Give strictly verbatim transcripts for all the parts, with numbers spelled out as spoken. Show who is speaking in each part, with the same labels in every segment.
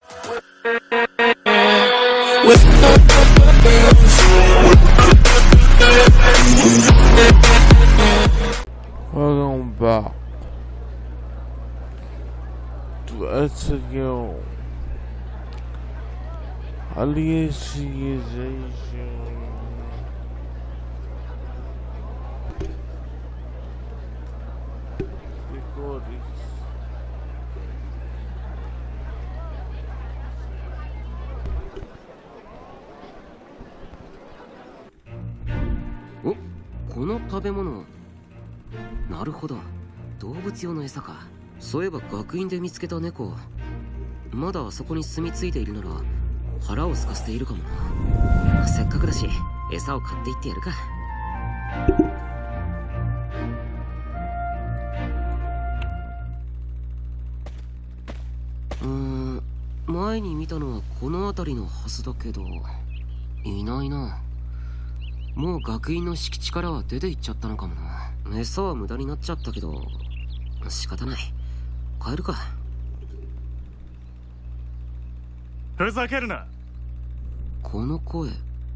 Speaker 1: Welcome back to Exegil Aliasization. Recordings.
Speaker 2: お、この食べ物。なるほど、動物用の餌か。そういえば学院で見つけた猫、まだあそこに住み着いているなら腹を空かせているかもな。せっかくだし餌を買っていってやるか。うーん、前に見たのはこの辺りのはずだけど、いないな。もう学院の敷地からは出て行っちゃったのかもな。餌は無駄になっちゃったけど仕方ない。帰るか。
Speaker 3: ふざけるな。
Speaker 2: この声、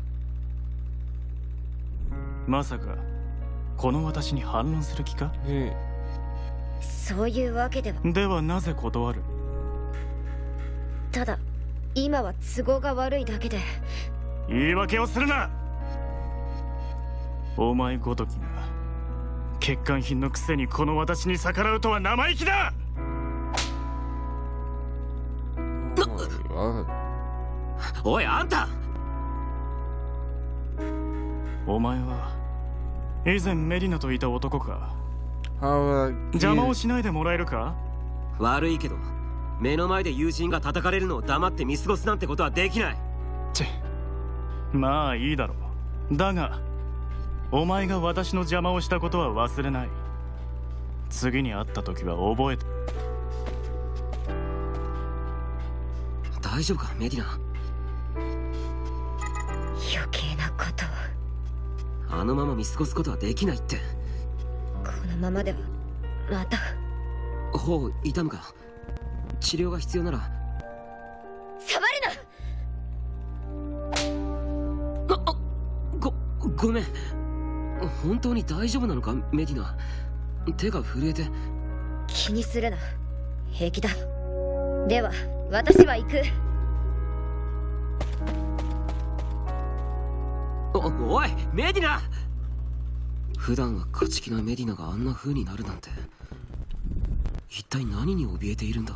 Speaker 3: まさかこの私に反論する気か？
Speaker 1: え
Speaker 4: そういうわけでは。
Speaker 3: ではなぜ断る？
Speaker 4: ただ今は都合が悪いだけで。
Speaker 3: 言い訳をするな。お前ごときが欠陥品のくせにこの私に逆らうとは生意気だ。
Speaker 2: おいあんた。
Speaker 3: お前は以前メリナといた男か。
Speaker 1: How
Speaker 3: 邪魔をしないでもらえるか？
Speaker 2: 悪いけど目の前で友人が叩かれるのを黙って見過ごすなんてことはできない。
Speaker 3: ちまあいいだろう。だがお前が私の邪魔をしたことは忘れない。次に会った時は覚えて。
Speaker 2: 大丈夫かメディナ？
Speaker 4: 余計なことを。
Speaker 2: あのまま見過ごすことはできないって。
Speaker 4: このままではまた。
Speaker 2: 頬痛むか？治療が必要なら。
Speaker 4: 触る
Speaker 2: な。ああ、ごごめん。本当に大丈夫なのかメディナ？手が震えて。
Speaker 4: 気にするな、平気だ。では私は行く。
Speaker 2: お、おいメディナ！普段は勝ち気なメディナがあんな風になるなんて、一体何に怯えているんだ？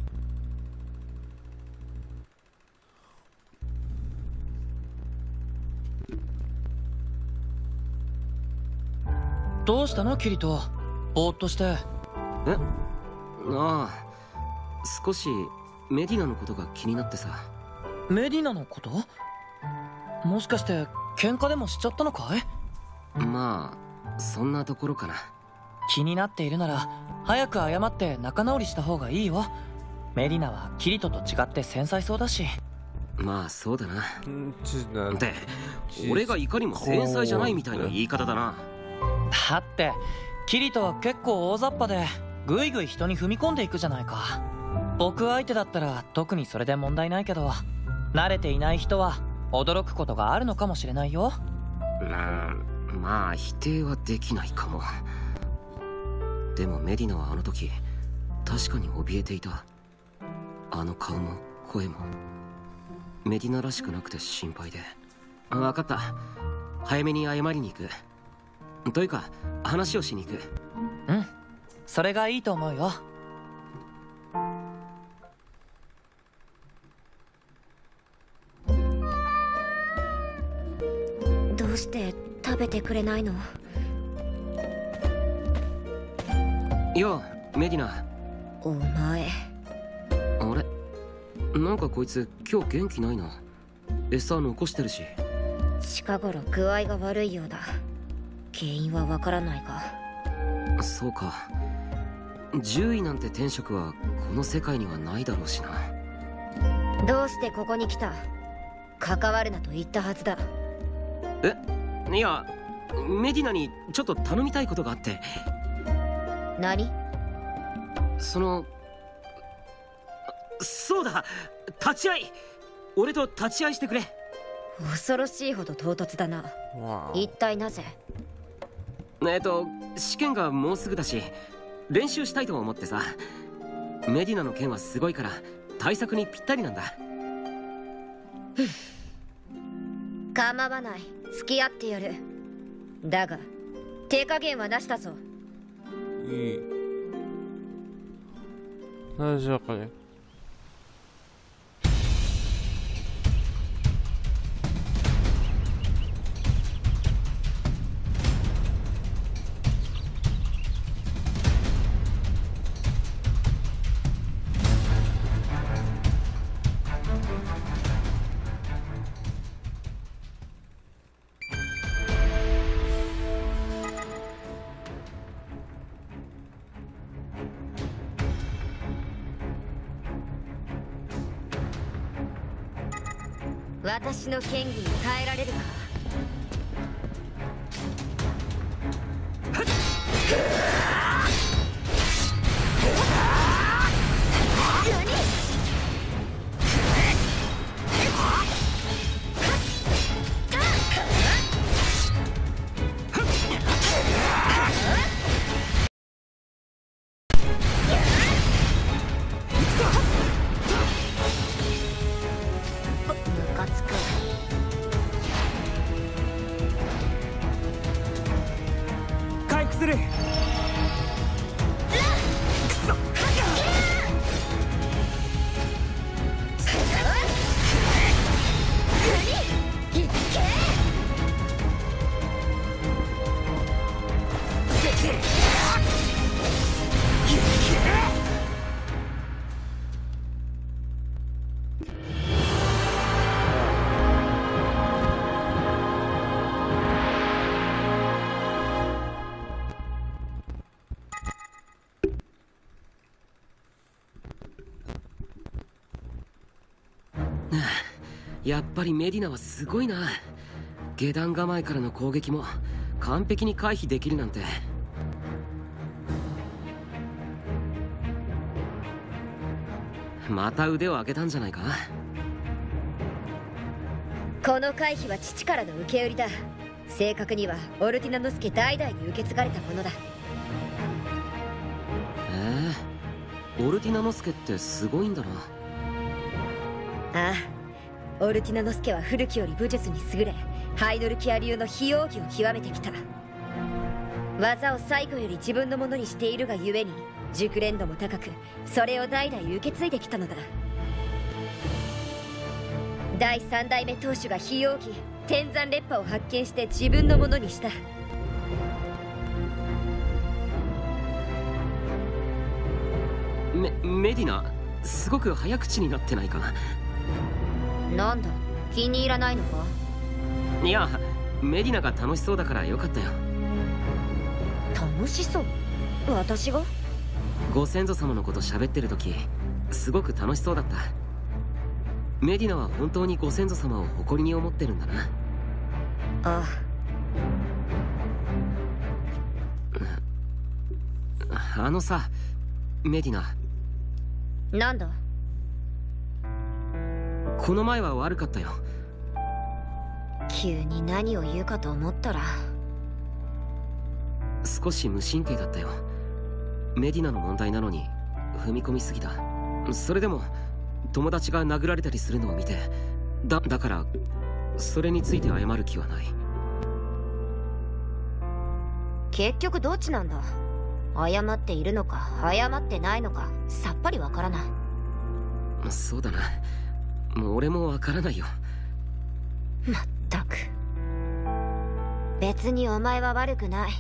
Speaker 5: どうしたのキリト、ぼーっとして。
Speaker 2: え？ああ、少しメディナのことが気になってさ。
Speaker 5: メディナのこと？もしかして喧嘩でもしちゃったのかい？
Speaker 2: まあそんなところかな。
Speaker 5: 気になっているなら早く謝って仲直りした方がいいよ。メディナはキリトと違って繊細そうだし。
Speaker 2: まあそうだな。
Speaker 1: ん
Speaker 2: で、俺がいかにも繊細じゃないみたいな言い方だな。
Speaker 5: だってキリトは結構大雑把でぐいぐい人に踏み込んでいくじゃないか。僕相手だったら特にそれで問題ないけど、慣れていない人は驚くことがあるのかもしれないよ。
Speaker 2: まあ、まあ否定はできないかも。でもメディナはあの時確かに怯えていた。あの顔も声もメディナらしくなくて心配で。分かった、早めに謝りに行く。というか話をしに行く。
Speaker 5: うん、それがいいと思うよ。
Speaker 4: どうして食べてくれないの？
Speaker 2: ようメディナ。
Speaker 4: お前。
Speaker 2: あれ、なんかこいつ今日元気ないな。餌残してるし。
Speaker 4: 近頃具合が悪いようだ。原因はわからないが。
Speaker 2: そうか、獣医なんて天職はこの世界にはないだろうしな。
Speaker 4: どうしてここに来た？関わるなと言ったはずだ。
Speaker 2: え、いやメディナにちょっと頼みたいことがあって。
Speaker 4: 何？
Speaker 2: そのそうだ、立ち会い。俺と立ち会いしてくれ。
Speaker 4: 恐ろしいほど唐突だな。
Speaker 1: わ
Speaker 4: 一体なぜ？
Speaker 2: えっと試験がもうすぐだし練習したいと思ってさ。メディナの剣はすごいから対策にぴったりなんだ。
Speaker 4: 構わない、付き合ってやる。だが手加減はなしだぞ。
Speaker 1: いい。大丈夫かね。
Speaker 4: 私の剣技に耐えられるか？
Speaker 2: やっぱりメディナはすごいな。下段構えからの攻撃も完璧に回避できるなんて。また腕を上げたんじゃないか。
Speaker 4: この回避は父からの受け売りだ。正確にはオルティナノスケ代々に受け継がれたものだ。
Speaker 2: ええー、オルティナノスケってすごいんだな。
Speaker 4: ああ、オルティナノスケは古きより武術に優れ、ハイドルキア流の非容疑を極めてきた。技を最後より自分のものにしているがゆえに熟練度も高く、それを代々受け継いできたのだ。第三代目当主が非容疑天山烈破を発見して自分のものにした。
Speaker 2: メメディナ、すごく早口になってないか。
Speaker 4: なんだ、気に入らないのか？
Speaker 2: いや、メディナが楽しそうだからよかったよ。
Speaker 4: 楽しそう？私が？
Speaker 2: ご先祖様のこと喋ってる時すごく楽しそうだった。メディナは本当にご先祖様を誇りに思ってるんだな。
Speaker 4: あ
Speaker 2: あ。あのさ、メディナ。
Speaker 4: なんだ？
Speaker 2: この前は悪かったよ。
Speaker 4: 急に何を言うかと思ったら。
Speaker 2: 少し無神経だったよ。メディナの問題なのに踏み込みすぎた。それでも友達が殴られたりするのを見て、だだからそれについて謝る気はない。
Speaker 4: 結局どっちなんだ？謝っているのか謝ってないのかさっぱりわからない。
Speaker 2: そうだな、もう俺もわからないよ。
Speaker 4: まったく、別にお前は悪くない。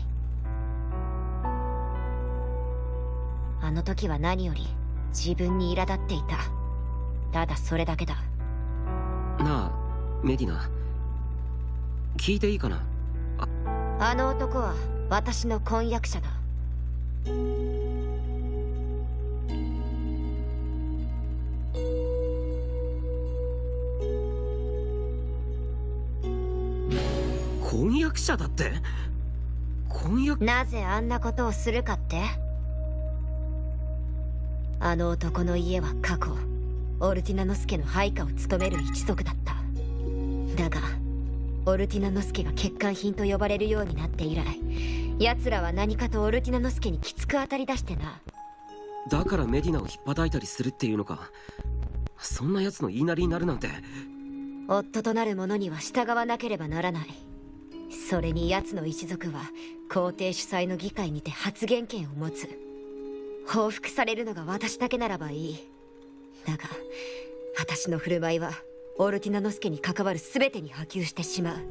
Speaker 4: あの時は何より自分に苛立っていた。ただそれだけだ。
Speaker 2: なあメディナ、聞いていいかな。
Speaker 4: あ, あの男は私の婚約者だ。
Speaker 2: 婚約者だって？婚約？
Speaker 4: なぜあんなことをするかって？あの男の家は過去オルティナノスケの配下を務める一族だった。だがオルティナノスケが欠陥品と呼ばれるようになって以来、奴らは何かとオルティナノスケにきつく当たり出してな。
Speaker 2: だからメディナを引っ叩いたりするっていうのか。そんな奴の言いなりになるなんて。
Speaker 4: 夫となる者には従わなければならない。それに奴の一族は皇帝主催の議会にて発言権を持つ。報復されるのが私だけならばいい。だが私の振る舞いはオルティナノスケに関わる全てに波及してしまう。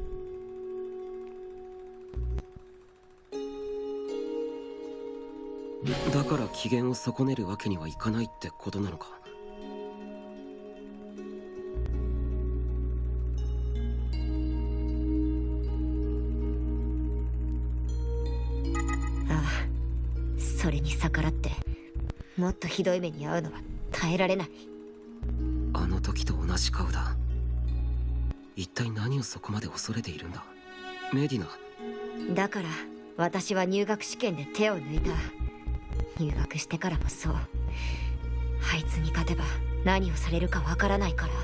Speaker 2: だから機嫌を損ねるわけにはいかないってことなのか。
Speaker 4: ああ、それに逆らってもっとひどい目に遭うのは耐えられない。
Speaker 2: あの時と同じ顔だ。一体何をそこまで恐れているんだメディナ。
Speaker 4: だから私は入学試験で手を抜いた。入学してからもそう。あいつに勝てば何をされるかわからないから。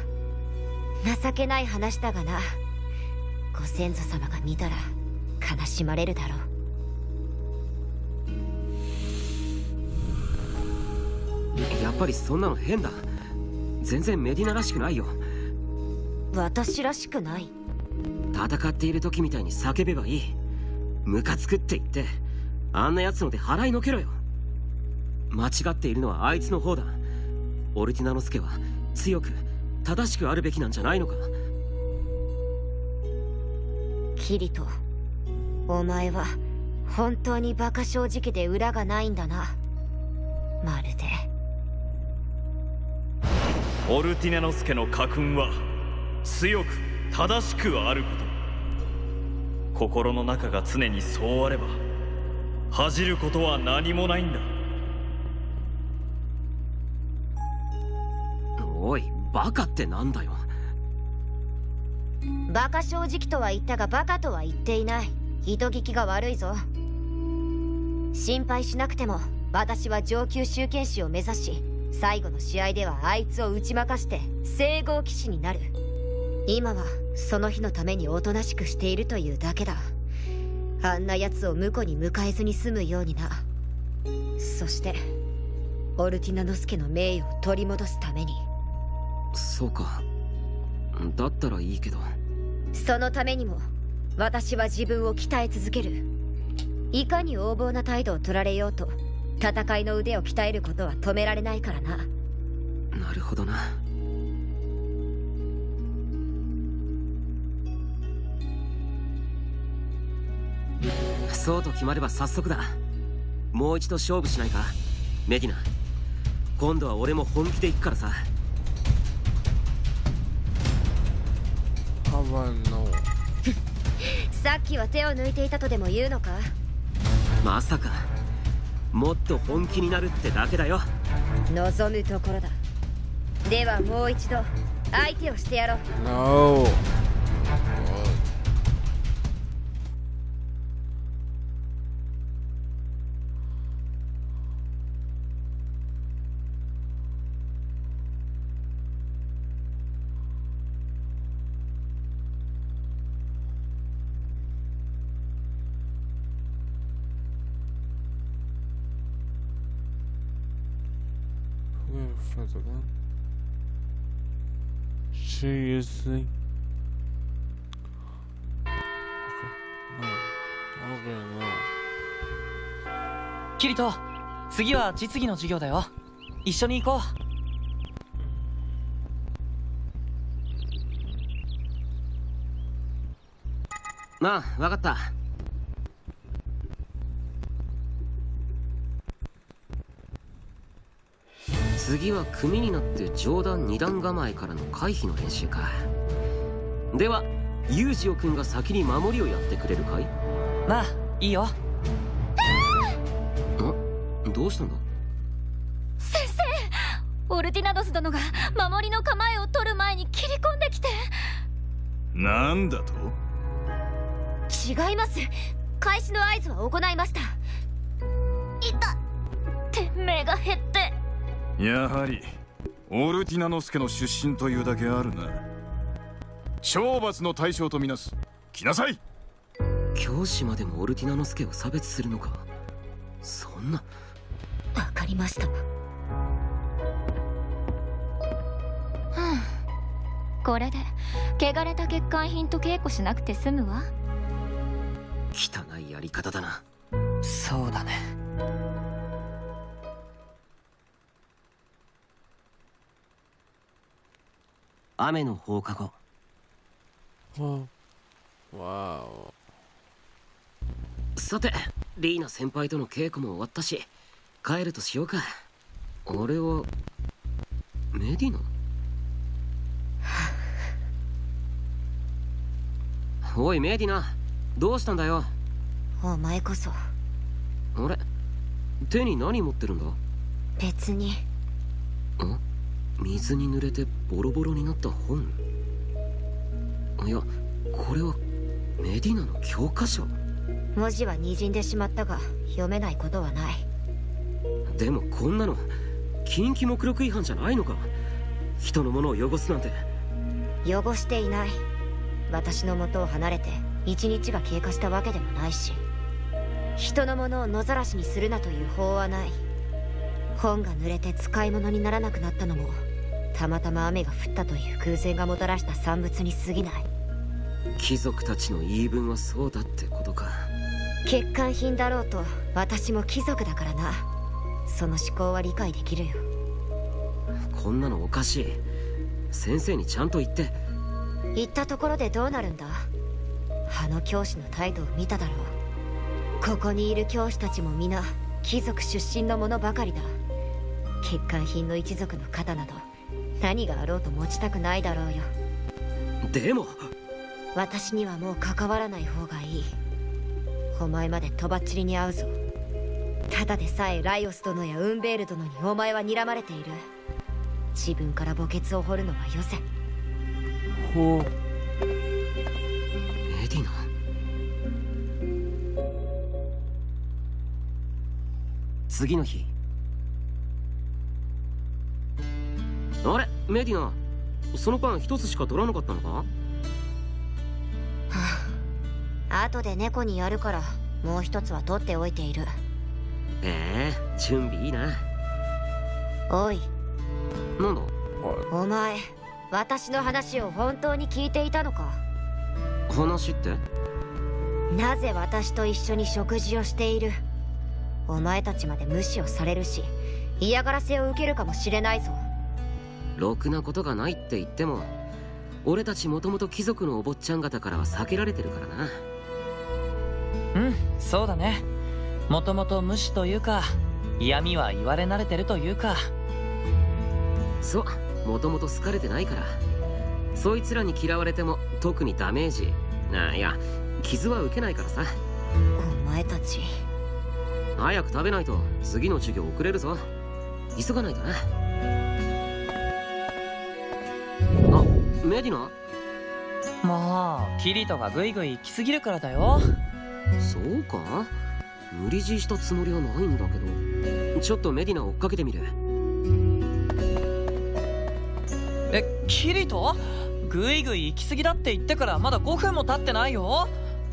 Speaker 4: 情けない話だがな。ご先祖様が見たら悲しまれるだろ
Speaker 2: う。やっぱりそんなの変だ。全然メディナらしくないよ。
Speaker 4: 私らしくない？
Speaker 2: 戦っている時みたいに叫べばいい。ムカつくって言ってあんな奴の手払いのけろよ。間違っているのはあいつの方だ。オルティナノスケは強く正しくあるべきなんじゃないのか。
Speaker 4: キリト、お前は本当に馬鹿正直で裏がないんだな。まるで
Speaker 3: オルティナノスケの家訓は強く正しくあること。心の中が常にそうあれば恥じることは何もないんだ。
Speaker 2: おい、バカってなんだよ。
Speaker 4: 馬鹿正直とは言ったがバカとは言っていない。人聞きが悪いぞ。心配しなくても私は上級集権士を目指し、最後の試合ではあいつを打ち負かして聖号騎士になる。今はその日のためにおとなしくしているというだけだ。あんな奴を婿に迎えずに済むようにな。そしてオルティナノスケの名誉を取り戻すために。
Speaker 2: そうか、だったらいいけど。
Speaker 4: そのためにも私は自分を鍛え続ける。いかに横暴な態度を取られようと戦いの腕を鍛えることは止められないからな。
Speaker 2: なるほどな。そうと決まれば早速だ。もう一度勝負しないかメディナ。今度は俺も本気で行くからさ。
Speaker 4: さっきは手を抜いていたとでも言うのか。
Speaker 2: まさかもっと本気になるってだけだよ。
Speaker 4: 望むところだ。ではもう一度相手をしてやろう。
Speaker 1: No. Seriously? Okay. No. Okay, no.
Speaker 5: キリト、次は実技の授業だよ。一緒に行こ
Speaker 2: う。まあ、分かった。次は組になって上段二段構えからの回避の練習か。ではユージオ君が先に守りをやってくれるかい？
Speaker 5: まあいいよ。
Speaker 2: ん？どうしたんだ？
Speaker 6: 先生、オルティナドス殿が守りの構えを取る前に切り込んできて。
Speaker 3: なんだと？
Speaker 4: 違います。開始の合図は行いました。
Speaker 6: いた。てめえが減って。
Speaker 3: やはり
Speaker 7: オルティナノスケの出身というだけあるな。懲罰の対象とみなす。来なさい。
Speaker 2: 教師までもオルティナノスケを差別するのか。そんな。
Speaker 4: わかりました。
Speaker 6: これで汚れた欠陥品と稽古しなくて済むわ。
Speaker 2: 汚いやり方だな。
Speaker 5: そうだね。
Speaker 2: 雨の放課後。
Speaker 1: わわお。
Speaker 2: さて、リーナ先輩との稽古も終わったし、帰るとしようか。俺はメディナ？おいメディナ、どうしたんだよ。
Speaker 4: お前こそ。
Speaker 2: あれ、手に何持ってるんだ？
Speaker 4: 別に。
Speaker 2: ん？水に濡れてボロボロになった本？いや、これはメディナの教科書。
Speaker 4: 文字は滲んでしまったが読めないことはない。
Speaker 2: でもこんなの禁忌目録違反じゃないのか。人のものを汚すなんて。
Speaker 4: 汚していない。私の元を離れて一日が経過したわけでもないし、人のものを野ざらしにするなという法はない。本が濡れて使い物にならなくなったのもたまたま雨が降ったという偶然がもたらした産物に過ぎない。
Speaker 2: 貴族たちの言い分はそうだってことか。
Speaker 4: 欠陥品だろうと私も貴族だからな。その思考は理解できるよ。
Speaker 2: こんなのおかしい。先生にちゃんと言って。
Speaker 4: 言ったところでどうなるんだ。あの教師の態度を見ただろう。ここにいる教師たちも皆貴族出身の者ばかりだ。欠陥品の一族の肩など何があろうと持ちたくないだろうよ。
Speaker 2: でも
Speaker 4: 私にはもう関わらない方がいい。お前までとばっちりに会うぞ。ただでさえライオス殿やウンベール殿にお前は睨まれている。自分から墓穴を掘るのはよせ。
Speaker 1: ほう。
Speaker 2: メディナ。次の日。あれメディナ、そのパン一つしか取らなかったのか？は
Speaker 4: あ、後で猫にやるからもう一つは取っておいている。
Speaker 2: ええ、準備いいな。
Speaker 4: おい、
Speaker 2: なんだ？
Speaker 4: お前私の話を本当に聞いていたのか？
Speaker 2: 話って？
Speaker 4: なぜ私と一緒に食事をしている？お前たちまで無視をされるし嫌がらせを受けるかもしれないぞ。
Speaker 2: ろくなことがないって言っても、俺たちもともと貴族のお坊ちゃん方からは避けられてるからな。
Speaker 5: うん、そうだね。もともと無視というか嫌味は言われ慣れてるというか。
Speaker 2: そう、もともと好かれてないから。そいつらに嫌われても特にダメージあ、いや傷は受けないからさ。
Speaker 4: お前たち
Speaker 2: 早く食べないと次の授業遅れるぞ。急がないとな。あ、メディナ？
Speaker 5: まあキリトがグイグイ行き過ぎるからだよ。
Speaker 2: そうか？無理強いしたつもりはないんだけど。ちょっとメディナ追っかけてみる。
Speaker 5: え、キリト？グイグイ行き過ぎだって言ってからまだごふんも経ってないよ。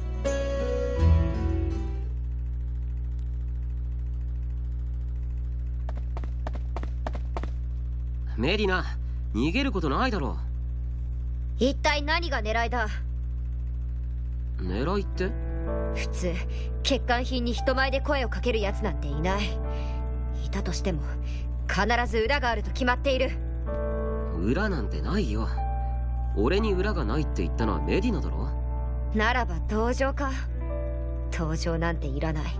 Speaker 2: メディナ、逃げることないだろ
Speaker 4: う。一体何が狙いだ？
Speaker 2: 狙いって？
Speaker 4: 普通欠陥品に人前で声をかけるやつなんていない。いたとしても必ず裏があると決まっている。
Speaker 2: 裏なんてないよ。俺に裏がないって言ったのはメディナだろ。
Speaker 4: ならば同情か？同情なんていらない。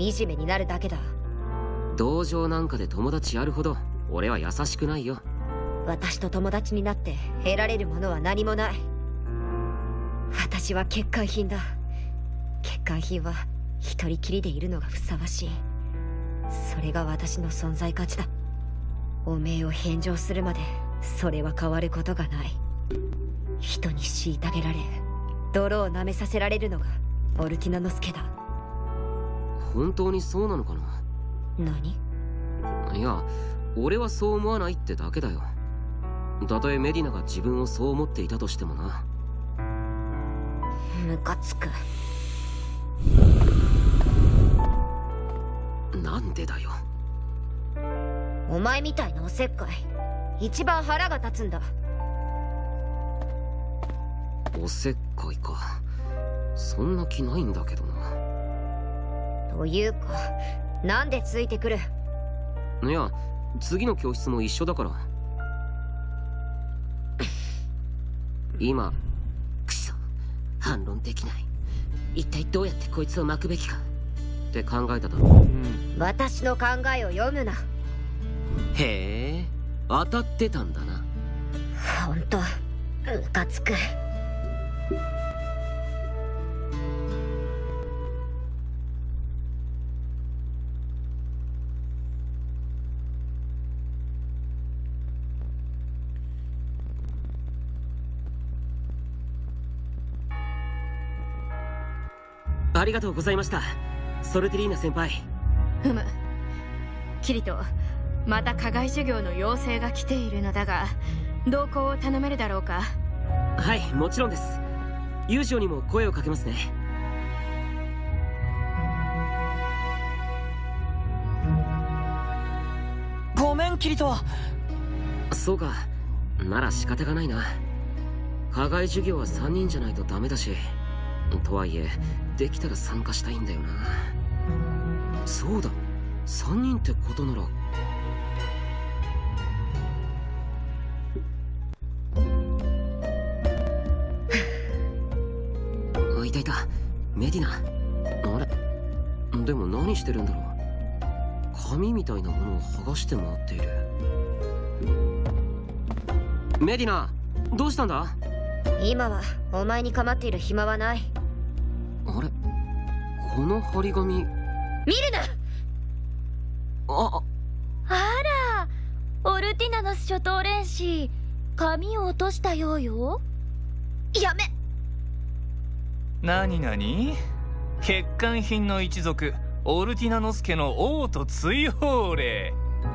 Speaker 4: 惨めになるだけだ。
Speaker 2: 同情なんかで友達やるほど俺は優しくないよ。
Speaker 4: 私と友達になって得られるものは何もない。私は欠陥品だ。欠陥品は一人きりでいるのがふさわしい。それが私の存在価値だ。おめえを返上するまでそれは変わることがない。人に虐げられ泥を舐めさせられるのがオルティナノスケだ。
Speaker 2: 本当にそうなのかな？
Speaker 4: 何？
Speaker 2: いや、 俺はそう思わないってだけだよ。たとえメディナが自分をそう思っていたとしてもな。
Speaker 4: ムカつく。
Speaker 2: なんでだよ。
Speaker 4: お前みたいなおせっかい一番腹が立つんだ。
Speaker 2: おせっかいか。そんな気ないんだけどな。
Speaker 4: というかなんでついてくる？
Speaker 2: いや、次の教室も一緒だから。今クソ反論できない。一体どうやってこいつを巻くべきかって考えただろう。
Speaker 4: 私の考えを読むな。
Speaker 2: へえ、当たってたんだな。
Speaker 4: ほんとムカつく。
Speaker 2: ありがとうございました、ソルティリーナ先輩。
Speaker 8: ふむ、キリト、また課外授業の要請が来ているのだが、同行を頼めるだろうか？
Speaker 2: はい、もちろんです。ユージオにも声をかけますね。
Speaker 5: ごめんキリト。
Speaker 2: そうか、なら仕方がないな。課外授業はさんにんじゃないとダメだし、とはいえできたら参加したいんだよな。そうだ、さんにんってことなら。あ、いたいた、メディナ。あれ、でも何してるんだろう。紙みたいなものを剥がして回っている。メディナ、どうしたんだ？
Speaker 4: 今はお前に構っている暇はない。
Speaker 2: あれ、この張り紙。見る
Speaker 4: な。
Speaker 2: あ
Speaker 6: あら、オルティナノス初等練士、髪を落としたようよ。
Speaker 4: やめ。
Speaker 3: なになに？欠陥品の一族オルティナノス家の王と追放令。
Speaker 6: え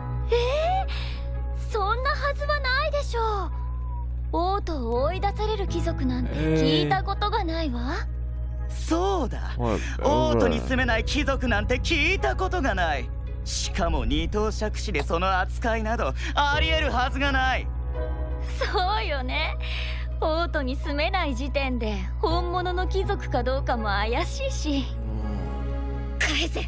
Speaker 6: ー、そんなはずはないでしょう。王と追い出される貴族なんて聞いたことがないわ。
Speaker 9: えー、そうだ、
Speaker 1: What?
Speaker 9: 王都に住めない貴族なんて聞いたことがない。しかも二等爵士でその扱いなどありえるはずがない。
Speaker 6: そうよね。王都に住めない時点で本物の貴族かどうかも怪しいし。
Speaker 4: 返せ。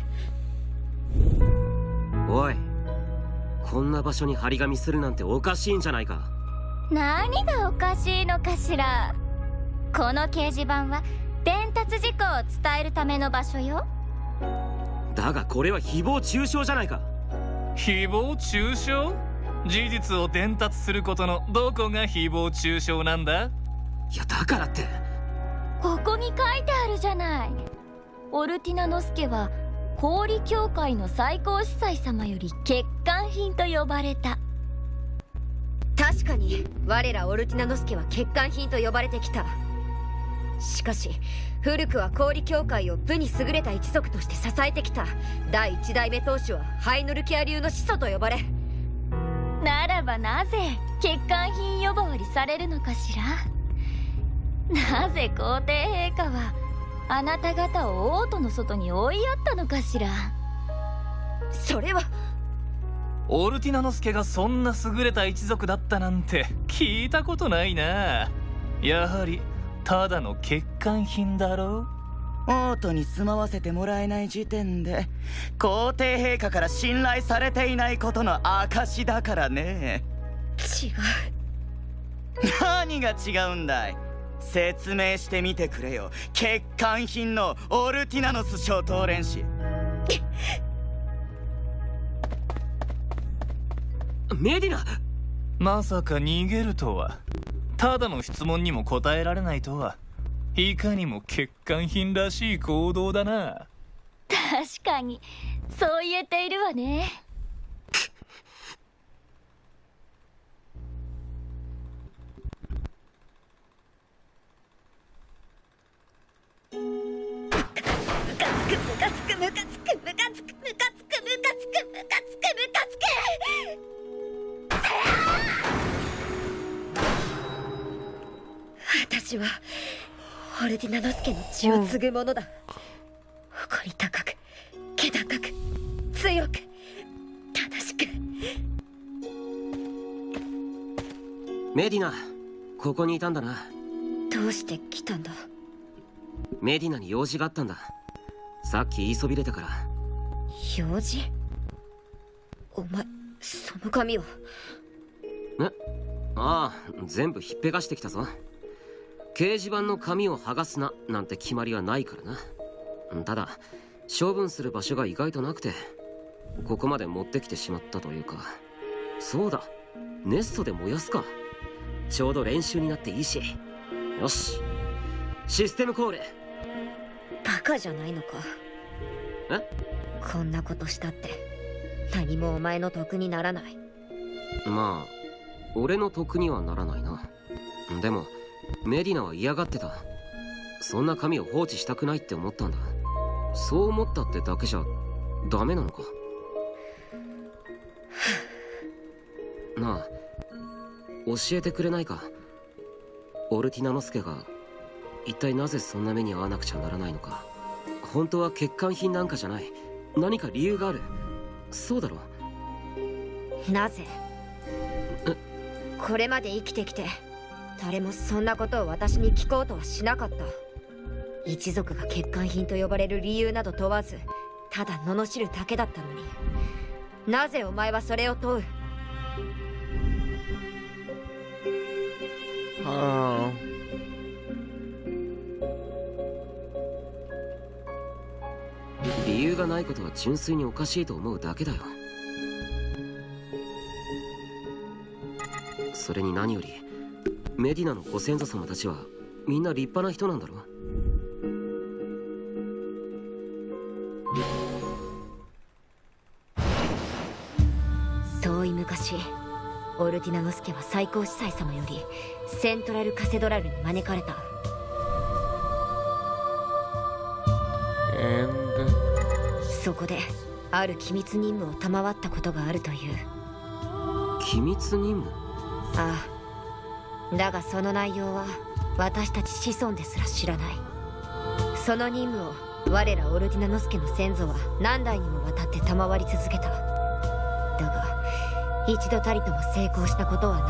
Speaker 2: おい、こんな場所に張り紙するなんておかしいんじゃないか。
Speaker 6: 何がおかしいのかしら。この掲示板は伝達事項を伝えるための場所よ。
Speaker 2: だがこれは誹謗中傷じゃないか。
Speaker 3: 誹謗中傷？事実を伝達することのどこが誹謗中傷なんだ？
Speaker 2: いや、だからって。
Speaker 6: ここに書いてあるじゃない。オルティナノス家は氷協会の最高司祭様より欠陥品と呼ばれた。
Speaker 4: 確かに我らオルティナノス家は欠陥品と呼ばれてきた。しかし古くは氷協会を武に優れた一族として支えてきた第一代目当主はハイノルキア流の始祖と呼ばれ。
Speaker 6: ならばなぜ欠陥品呼ばわりされるのかしら。なぜ皇帝陛下はあなた方を王都の外に追いやったのかしら。
Speaker 4: それは
Speaker 3: オルティナノス家がそんな優れた一族だったなんて聞いたことないな。やはりただの欠陥品だろう。
Speaker 9: 王都に住まわせてもらえない時点で皇帝陛下から信頼されていないことの証だからね。
Speaker 4: 違う。
Speaker 9: 何が違うんだい？説明してみてくれよ、欠陥品のオルティナノス初等練士。
Speaker 2: メディナ、
Speaker 3: まさか逃げるとは。ただの質問にも答えられないとは、いかにも欠陥品らしい行動だな。
Speaker 6: 確かにそう言えているわね。
Speaker 4: ムカつくムカつくムカつくムカつくムカつくムカつくムカつくムカつくムカつく。 私はオルティナノスケの血を継ぐ者だ。誇り高く、気高く、強く、正しく。
Speaker 2: メディナ、ここにいたんだな。
Speaker 4: どうして来たんだ？
Speaker 2: メディナに用事があったんだ。さっき言いそびれたから。
Speaker 4: 用事？お前、その紙は？
Speaker 2: え？ああ、全部ひっぺがしてきたぞ。掲示板の紙を剥がすななんて決まりはないからな。ただ処分する場所が意外となくて、ここまで持ってきてしまったというか。そうだ、ネストで燃やすか。ちょうど練習になっていいし。よし、システムコール。
Speaker 4: バカじゃないのか。
Speaker 2: え？
Speaker 4: こんなことしたって何もお前の得にならない。
Speaker 2: まあ俺の得にはならないな。でもメディナは嫌がってた。そんな紙を放置したくないって思ったんだ。そう思ったってだけじゃダメなのか。なあ、教えてくれないか。オルティナノスケが一体なぜそんな目に遭わなくちゃならないのか。本当は欠陥品なんかじゃない。何か理由がある。そうだろ。
Speaker 4: なぜ？これまで生きてきて誰もそんなことを私に聞こうとはしなかった。一族が欠陥品と呼ばれる理由など問わず、ただ罵るだけだったのに、なぜお前はそれを問う？
Speaker 1: ああ。
Speaker 2: 理由がないことは純粋におかしいと思うだけだよ。それに何よりメディナのご先祖様たちはみんな立派な人なんだろ。
Speaker 4: 遠い昔、オルティナノスケは最高司祭様よりセントラルカセドラルに招かれた。そこである機密任務を賜ったことがあるという。
Speaker 2: 機密任務？
Speaker 4: ああ、だがその内容は私たち子孫ですら知らない。その任務を我らオルティナノスケの先祖は何代にもわたって賜り続けた。だが一度たりとも成功したことは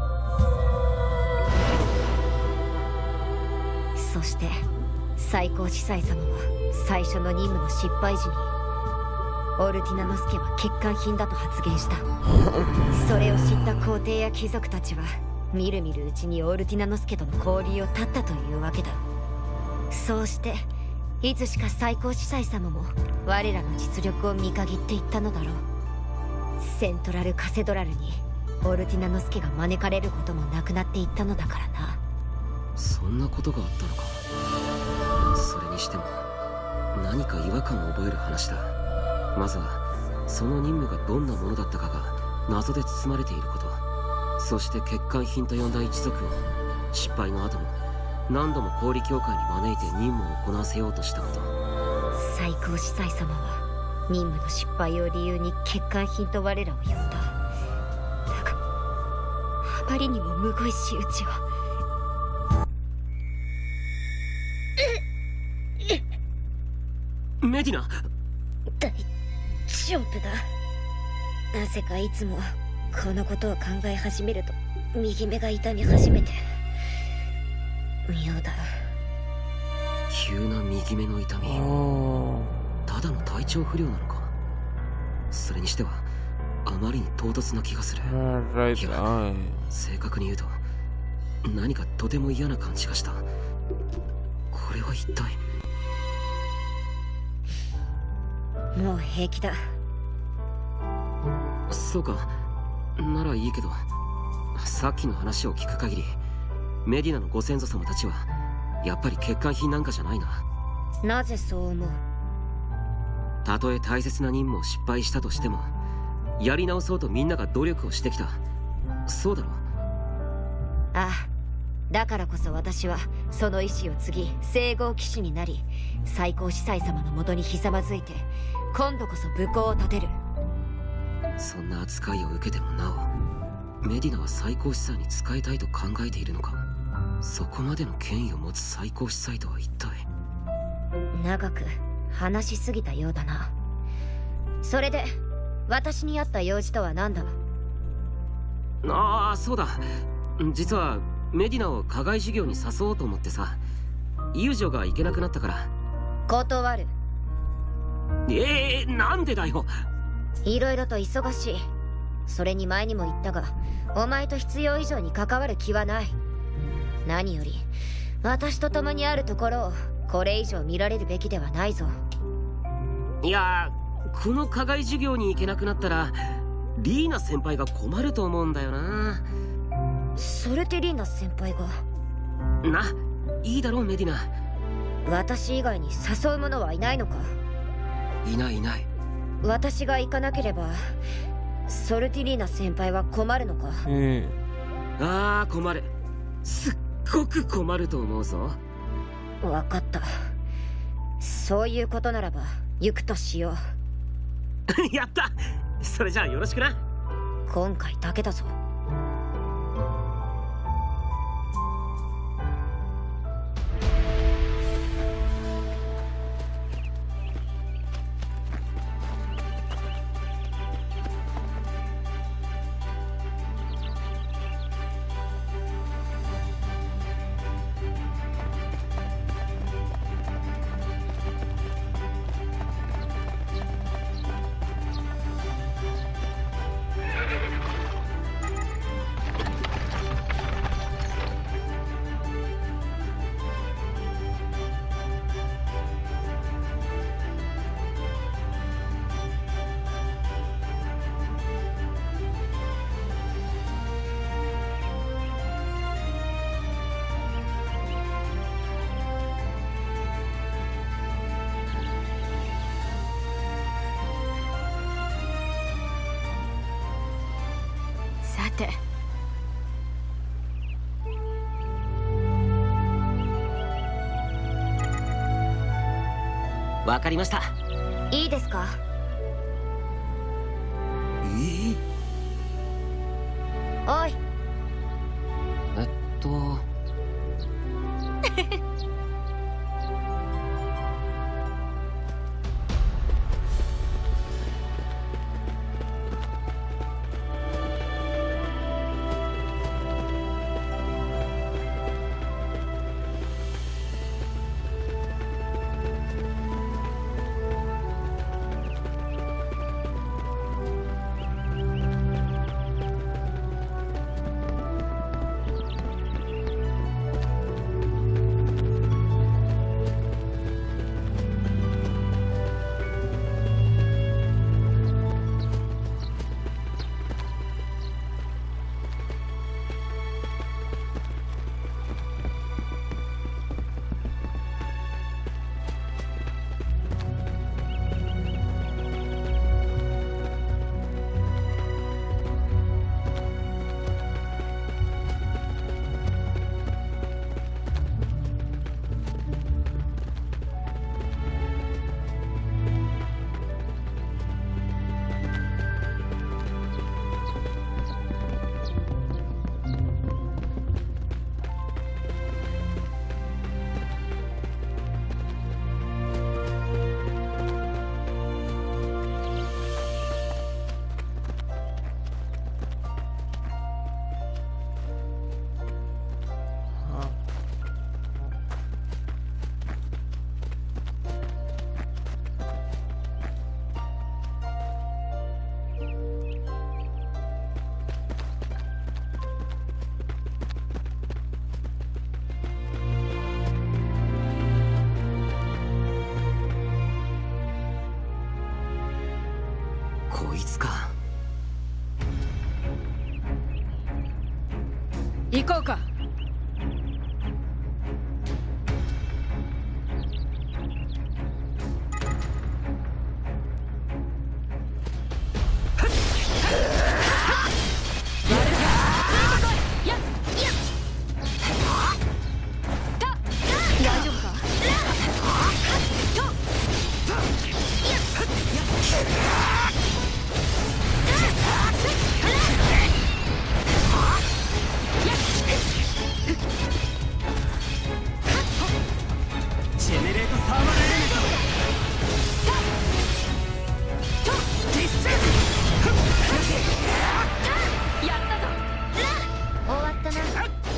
Speaker 4: ない。そして最高司祭様は最初の任務の失敗時にオルティナノスケは欠陥品だと発言した。それを知った皇帝や貴族たちはみるみるうちにオルティナノスケとの交流を絶ったというわけだ。そうしていつしか最高司祭様も我らの実力を見限っていったのだろう。セントラルカセドラルにオルティナノスケが招かれることもなくなっていったのだからな。
Speaker 2: そんなことがあったのか。それにしても何か違和感を覚える話だ。まずはその任務がどんなものだったかが謎で包まれていること。そして欠陥品と呼んだ一族を失敗の後も何度も氷協会に招いて任務を行わせようとしたこと。
Speaker 4: 最高司祭様は任務の失敗を理由に欠陥品と我らを呼んだ。だがあまりにもむごい仕打ちを。
Speaker 2: メディナ、
Speaker 4: 大丈夫だ。なぜかいつもこのことを考え始めると右目が痛み始めて。妙だ。
Speaker 2: 急な右目の痛み、ただの体調不良なのか。それにしてはあまりに唐突な気がする。いや、正確に言うと何かとても嫌な感じがした。これは一体。
Speaker 4: もう平気だ。
Speaker 2: そうか、ならいいけど、さっきの話を聞く限りメディナのご先祖様たちはやっぱり欠陥品なんかじゃないな。
Speaker 4: なぜそう思う？
Speaker 2: たとえ大切な任務を失敗したとしてもやり直そうとみんなが努力をしてきた。そうだろう。
Speaker 4: ああ、だからこそ私はその意志を継ぎ聖号騎士になり、最高司祭様のもとにひざまずいて今度こそ武功を立てる。
Speaker 2: そんな扱いを受けてもなおメディナは最高司祭に仕えたいと考えているのか。 そこまでの権威を持つ最高司祭とは一体。
Speaker 4: 長く話しすぎたようだな。それで私にあった用事とは何だ？
Speaker 2: ああ、そうだ。実はメディナを課外授業に誘おうと思ってさ。遊女が行けなくなったから。
Speaker 4: 断る。
Speaker 2: ええー、なんでだよ。
Speaker 4: いろいろと忙しい。それに前にも言ったが、お前と必要以上に関わる気はない。何より私と共にあるところをこれ以上見られるべきではないぞ。
Speaker 2: いや、この課外授業に行けなくなったらリーナ先輩が困ると思うんだよな。
Speaker 4: それでリーナ先輩が？
Speaker 2: な、いいだろうメディナ。
Speaker 4: 私以外に誘う者はいないのか？
Speaker 2: いないいない。
Speaker 4: 私が行かなければソルティリーナ先輩は困るのか？
Speaker 1: うん。
Speaker 2: ああ、困る。すっごく困ると思うぞ。
Speaker 4: 分かった。そういうことならば行くとしよ
Speaker 2: う。やった。それじゃあよろしくな。
Speaker 4: 今回だけだぞ。
Speaker 8: さて、
Speaker 2: わかりました。
Speaker 4: いいですか？
Speaker 2: えー、
Speaker 4: おい。
Speaker 2: えっと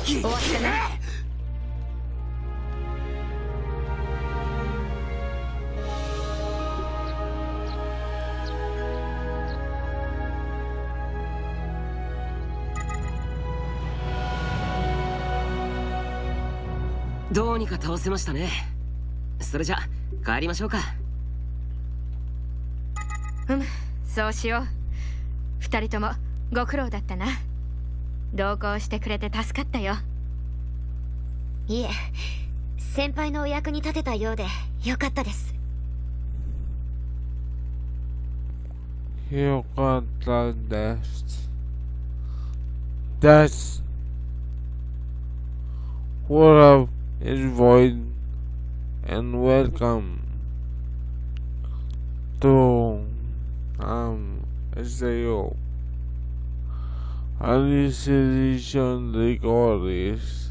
Speaker 4: 終わったな。
Speaker 2: どうにか倒せましたね。それじゃ帰りましょうか。
Speaker 8: うむ、そうしよう。二人ともご苦労だったな。同行してくれて助かったよ。
Speaker 4: いえ、先輩のお役に立てたようでよかったです。
Speaker 1: よかったです。です。What up is Void and welcome to um S A O Alicization Recordings.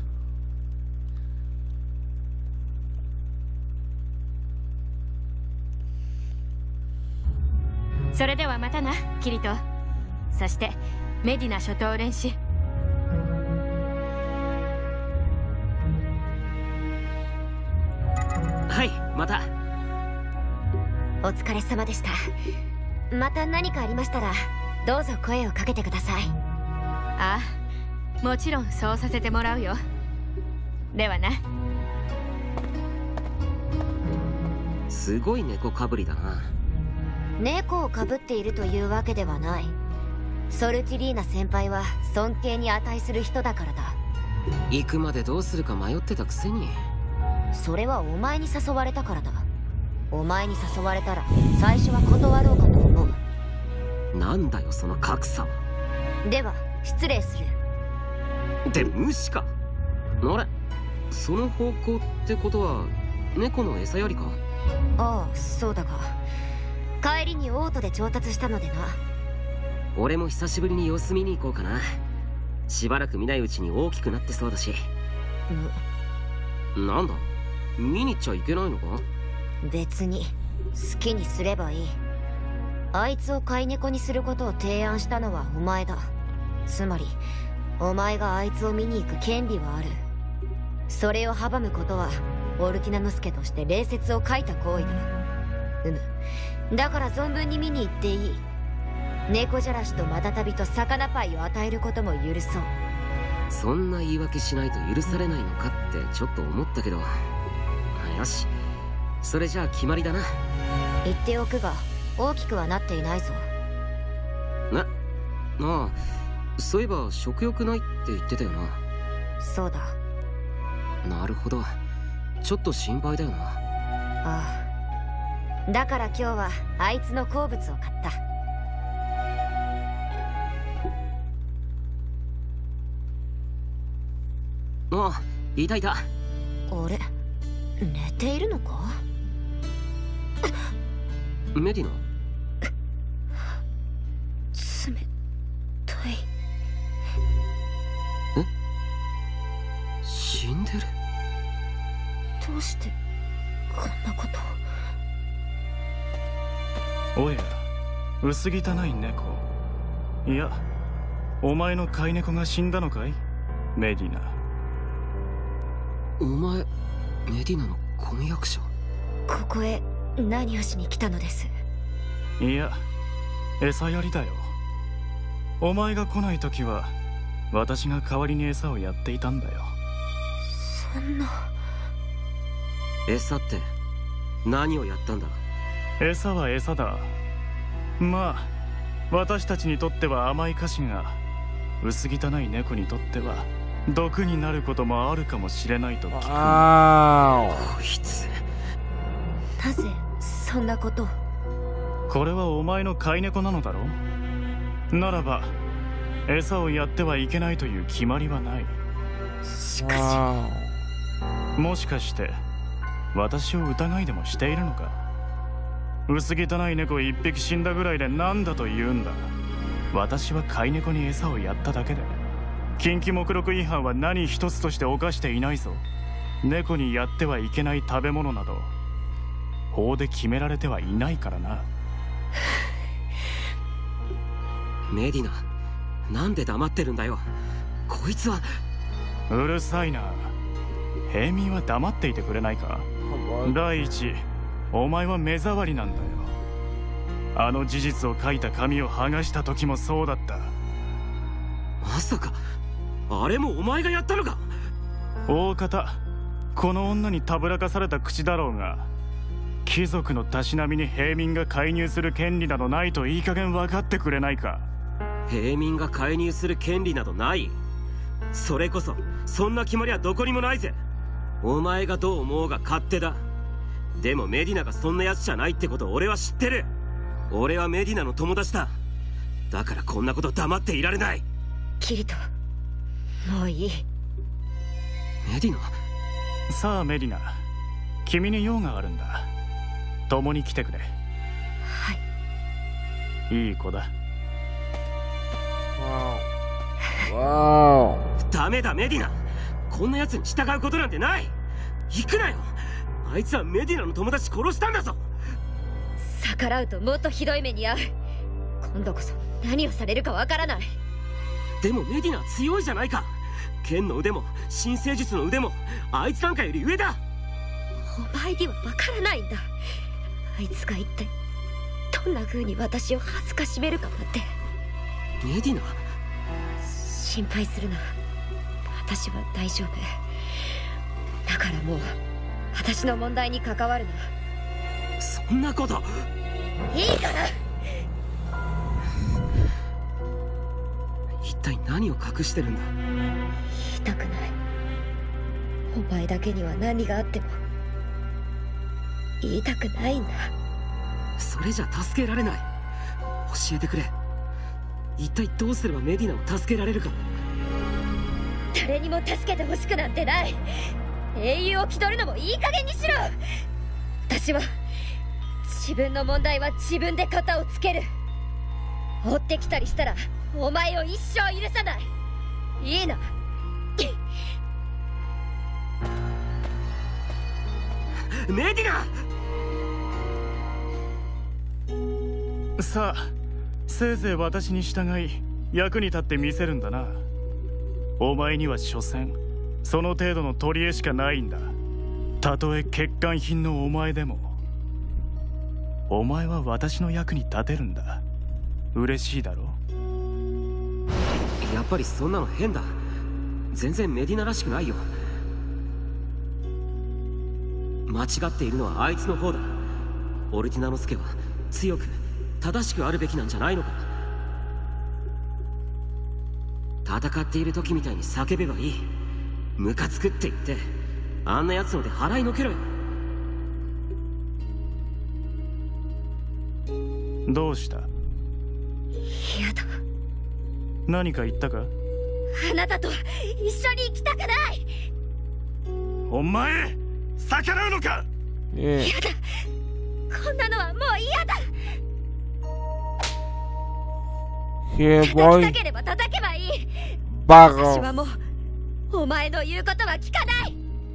Speaker 8: So それではまたな、キリト。そしてメディナ初等練習。
Speaker 2: はい、また。
Speaker 4: お疲れ様でした。また何かありましたらどうぞ声をかけてください。
Speaker 8: ああ、もちろんそうさせてもらうよ。ではな。
Speaker 2: すごい猫かぶりだな。
Speaker 4: 猫をかぶっているというわけではない。ソルティリーナ先輩は尊敬に値する人だからだ。
Speaker 2: 行くまでどうするか迷ってたくせに。
Speaker 4: それはお前に誘われたからだ。お前に誘われたら最初は断ろうかと思う。
Speaker 2: なんだよその格差は。
Speaker 4: では失礼する。
Speaker 2: で無視か。あれ、その方向ってことは猫の餌やりか。
Speaker 4: ああ、そうだが帰りにオートで調達したのでな。
Speaker 2: 俺も久しぶりに様子見に行こうかな。しばらく見ないうちに大きくなってそうだし。
Speaker 4: ん
Speaker 2: なんだ、見に行っちゃいけないのか。
Speaker 4: 別に好きにすればいい。あいつを飼い猫にすることを提案したのはお前だ。つまりお前があいつを見に行く権利はある。それを阻むことはオルティナノスケとして礼節を欠いた行為だ。うむ、だから存分に見に行っていい。猫じゃらしとマタタビと魚パイを与えることも許そう。
Speaker 2: そんな言い訳しないと許されないのかってちょっと思ったけど、よし、それじゃあ決まりだな。
Speaker 4: 言っておくが大きくはなっていないぞ。
Speaker 2: な、ああ、そういえば食欲ないって言ってたよな。
Speaker 4: そうだ。
Speaker 2: なるほど、ちょっと心配だよな。
Speaker 4: ああ、だから今日はあいつの好物を買った。
Speaker 2: ああ、いたいた。
Speaker 4: あれ、寝ているのか。
Speaker 2: メディナ。
Speaker 4: 冷たい。
Speaker 2: え、死んでる。
Speaker 4: どうしてこんなこと。
Speaker 10: おや、薄汚い猫。いや、お前の飼い猫が死んだのかい、メディナ。
Speaker 2: お前、メディナの婚約者。
Speaker 4: ここへ何をしに来たのです。
Speaker 10: いや、餌やりだよ。お前が来ない時は私が代わりに餌をやっていたんだよ。
Speaker 4: そんな。
Speaker 2: 餌って何をやったんだ。
Speaker 10: 餌は餌だ。まあ私たちにとっては甘い菓子が薄汚い猫にとっては毒になることもあるかもしれないと聞く。
Speaker 2: ああ、こいつ。
Speaker 4: なぜそんなことを。
Speaker 10: これはお前の飼い猫なのだろう。ならば餌をやってはいけないという決まりはない。
Speaker 4: しか
Speaker 10: し、もしかして私を疑いでもしているのか。薄汚い猫一匹死んだぐらいで何だと言うんだ。私は飼い猫に餌をやっただけで禁忌目録違反は何一つとして犯していないぞ。猫にやってはいけない食べ物など法で決められてはいないからな。
Speaker 2: メディナ、なんで黙ってるんだよ。こいつは。
Speaker 10: うるさいな。平民は黙っていてくれないか。第一、お前は目障りなんだよ。あの事実を書いた紙を剥がした時もそうだった。
Speaker 2: まさかあれもお前がやったのか。
Speaker 10: 大方この女にたぶらかされた口だろうが、貴族のたしなみに平民が介入する権利などないといい加減分かってくれないか。
Speaker 2: 平民が介入する権利などない。それこそそんな決まりはどこにもないぜ。お前がどう思うが勝手だ。でもメディナがそんな奴じゃないってことを俺は知ってる。俺はメディナの友達だ。だからこんなこと黙っていられない。
Speaker 4: キリト、もういい。
Speaker 2: メディナ。
Speaker 10: さあメディナ、君に用があるんだ。共に来てくれ。
Speaker 4: はい。
Speaker 10: いい子だ。
Speaker 1: わお。
Speaker 2: ダメだメディナ。こんな奴に従うことなんてない。行くなよ。あいつはメディナの友達殺したんだぞ。
Speaker 4: 逆らうともっとひどい目に遭う。今度こそ何をされるかわからない。
Speaker 2: でもメディナは強いじゃないか。剣の腕も新生術の腕もあいつなんかより上だ。
Speaker 4: お前にはわからないんだ。あいつが一体どんな風に私を恥ずかしめるかなんて。
Speaker 2: メディナ、
Speaker 4: 心配するな。私は大丈夫だから、もう私の問題に関わるな。
Speaker 2: そんなこと。
Speaker 4: いいから。
Speaker 2: 一体何を隠してるんだ。
Speaker 4: 言いたくない。お前だけには何があっても言いたくないんだ。
Speaker 2: それじゃ助けられない。教えてくれ。一体どうすればメディナを助けられるか。
Speaker 4: 誰にも助けてほしくなんてない。英雄を気取るのもいい加減にしろ。私は自分の問題は自分で片をつける。追ってきたりしたらお前を一生許さない。いいな。
Speaker 2: メディ
Speaker 10: ナ。さあ、せいぜい私に従い役に立ってみせるんだな。お前には所詮その程度の取り柄しかないんだ。たとえ欠陥品のお前でも。お前は私の役に立てるんだ。嬉しいだろ。
Speaker 2: やっぱりそんなの変だ。全然メディナらしくないよ。間違っているのはあいつの方だ。オルティナノスケは強く正しくあるべきなんじゃないのか。戦っている時みたいに叫べばいい。ムカつくって言ってあんな奴ので払いのけろよ。
Speaker 10: どうした？
Speaker 4: 嫌だ。
Speaker 10: 何か言ったか？
Speaker 4: あなたと一緒に行きたくない。
Speaker 10: お前逆らうのか？
Speaker 4: 嫌だ。こんなのはもう嫌だ。叩きたければ叩けばいい。
Speaker 1: バカ。
Speaker 4: 私はもうお前の言うことは聞かない。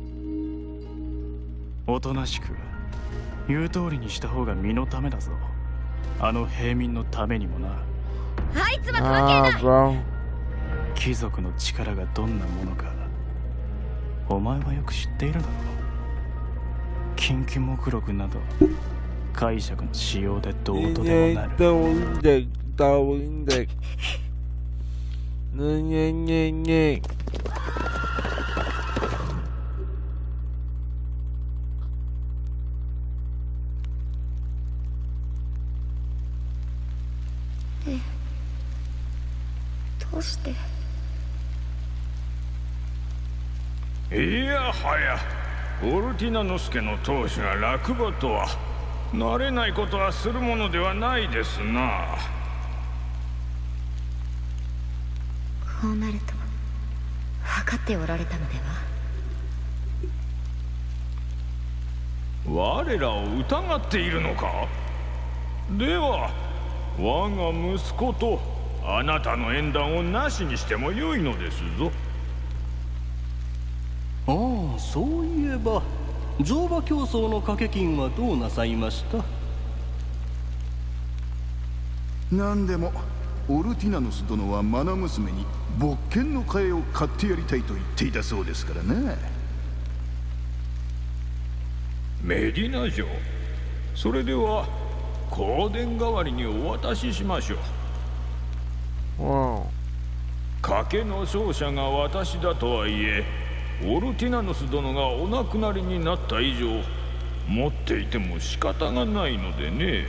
Speaker 10: おとなしく言う通りにした方が身のためだぞ。あの平民のためにもな。
Speaker 4: あいつは関係ない。
Speaker 10: 貴族の力がどんなものかお前はよく知っているだろう。近畿目録など解釈の仕様でどうとでもなる。
Speaker 1: どんでどんでねねねね。
Speaker 4: え、どうして？
Speaker 11: いやはや、オルティナノスケの当主が落馬とは慣れないことはするものではないですな。
Speaker 4: こうなると分かっておられたので
Speaker 11: は。我らを疑っているのか。では我が息子とあなたの縁談をなしにしてもよいのですぞ。
Speaker 12: ああ、そういえば乗馬競争の掛け金はどうなさいました？
Speaker 7: 何でもオルティナノス殿はマナ娘に勃剣の替えを買ってやりたいと言っていたそうですからね。
Speaker 11: メディナ城、それでは香典代わりにお渡ししましょう。
Speaker 1: わ
Speaker 11: 賭けの勝者が私だとはいえ、オルティナノス殿がお亡くなりになった以上持っていても仕方がないのでね。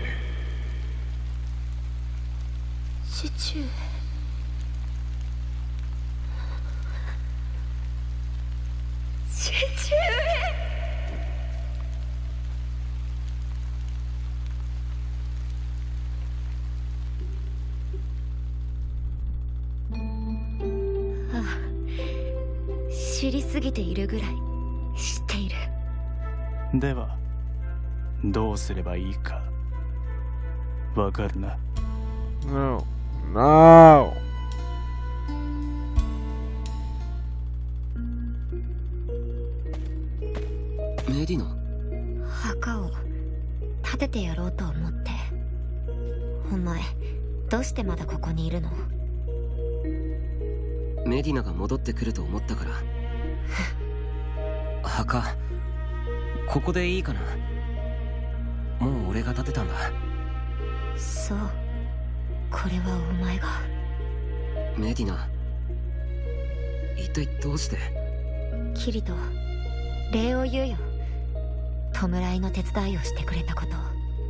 Speaker 8: 父上。父上。
Speaker 4: 知りすぎているぐらい知っている。
Speaker 10: ではどうすればいいかわかるな。
Speaker 1: No No
Speaker 2: メディナ、
Speaker 4: 墓を建ててやろうと思って。お前どうしてまだここにいるの？
Speaker 2: メディナが戻ってくると思ったから。墓ここでいいかな。もう俺が建てたんだ。
Speaker 4: そう、これはお前が。
Speaker 2: メディナ、一体どうして？
Speaker 4: キリト、礼を言うよ。弔いの手伝いをしてくれたこと。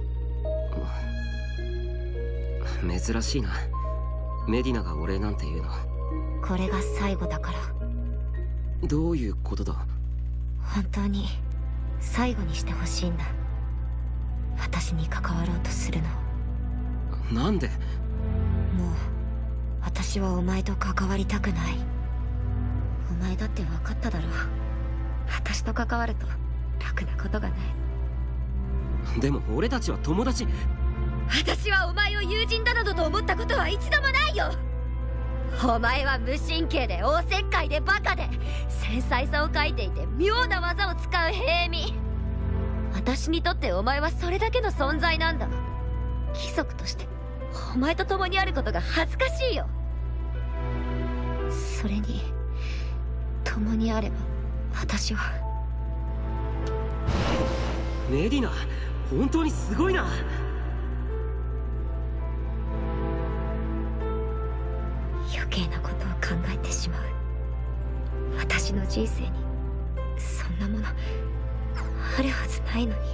Speaker 2: 珍しいな、メディナがお礼なんて言うの。
Speaker 4: これが最後だから。
Speaker 2: どういうことだ？
Speaker 4: 本当に最後にしてほしいんだ、私に関わろうとするの。
Speaker 2: なんで？
Speaker 4: もう私はお前と関わりたくない。お前だって分かっただろう。私と関わると楽なことがない。
Speaker 2: でも俺たちは友達。
Speaker 4: 私はお前を友人だなどと思ったことは一度もないよ。お前は無神経でおせっかいでバカで、繊細さを欠いていて妙な技を使う平民。私にとってお前はそれだけの存在なんだ。貴族としてお前と共にあることが恥ずかしいよ。それに共にあれば私は。
Speaker 2: メディナ、本当にすごいな。
Speaker 4: 余計なことを考えてしまう。私の人生にそんなものあるはずないのに。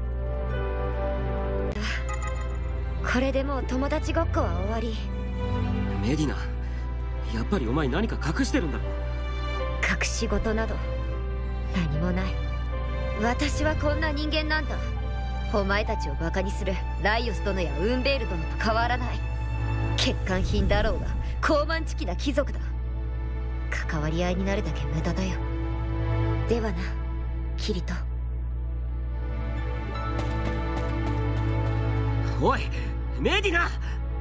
Speaker 4: これでもう友達ごっこは終わり。
Speaker 2: メディナ、やっぱりお前何か隠してるんだろ。
Speaker 4: 隠し事など何もない。私はこんな人間なんだ。お前たちをバカにするライオス殿やウンベール殿と変わらない。欠陥品だろうが高慢ちきな貴族だ。関わり合いになるだけ無駄だよ。ではな、キリト。
Speaker 2: おいメディナ、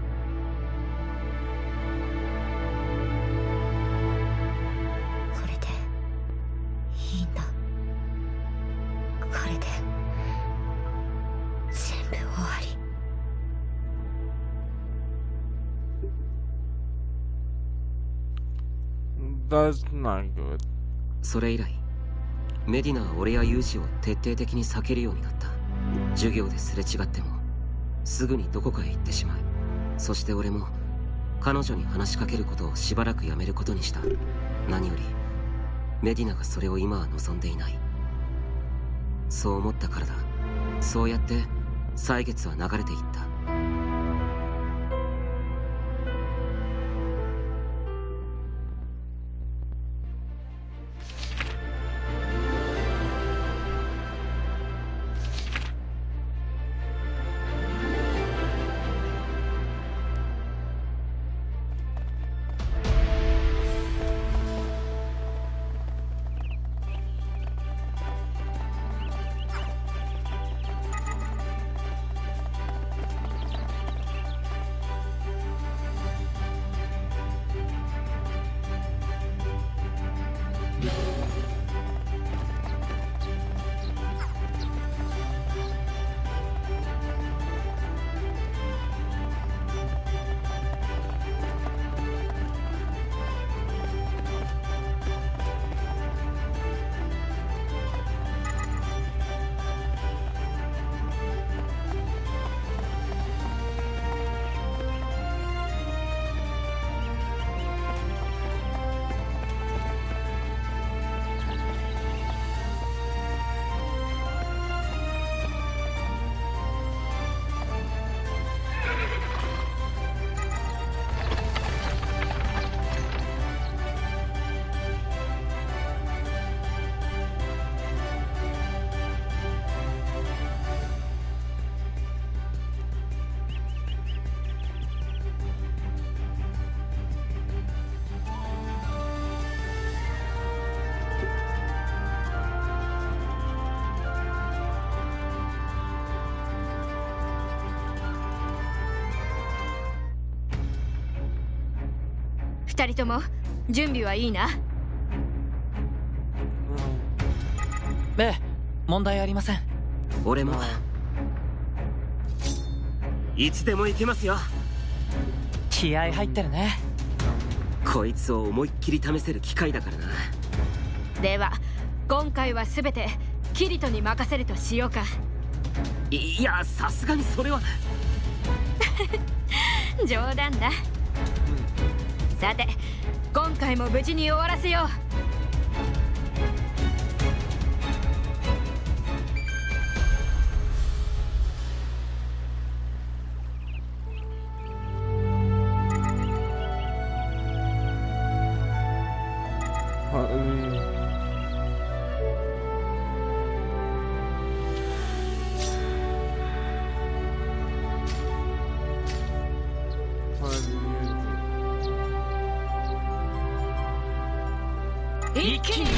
Speaker 4: これでいいんだ。これで全部終わり。
Speaker 1: That's not good.
Speaker 2: それ以来メディナは俺やユウシを徹底的に避けるようになった。授業ですれ違ってもすぐにどこかへ行ってしまう。そして俺も彼女に話しかけることをしばらくやめることにした。何よりメディナがそれを今は望んでいない。そう思ったからだ。そうやって歳月は流れていった。
Speaker 8: 二人とも準備はいいな。
Speaker 5: ええ、問題ありません。
Speaker 2: 俺もいつでも行けますよ。
Speaker 5: 気合入ってるね。
Speaker 2: こいつを思いっきり試せる機会だからな。
Speaker 8: では今回は全てキリトに任せるとしようか。
Speaker 2: いや、さすがにそれは
Speaker 8: 冗談だ。さて今回も無事に終わらせよう。
Speaker 5: 一気に行くよ。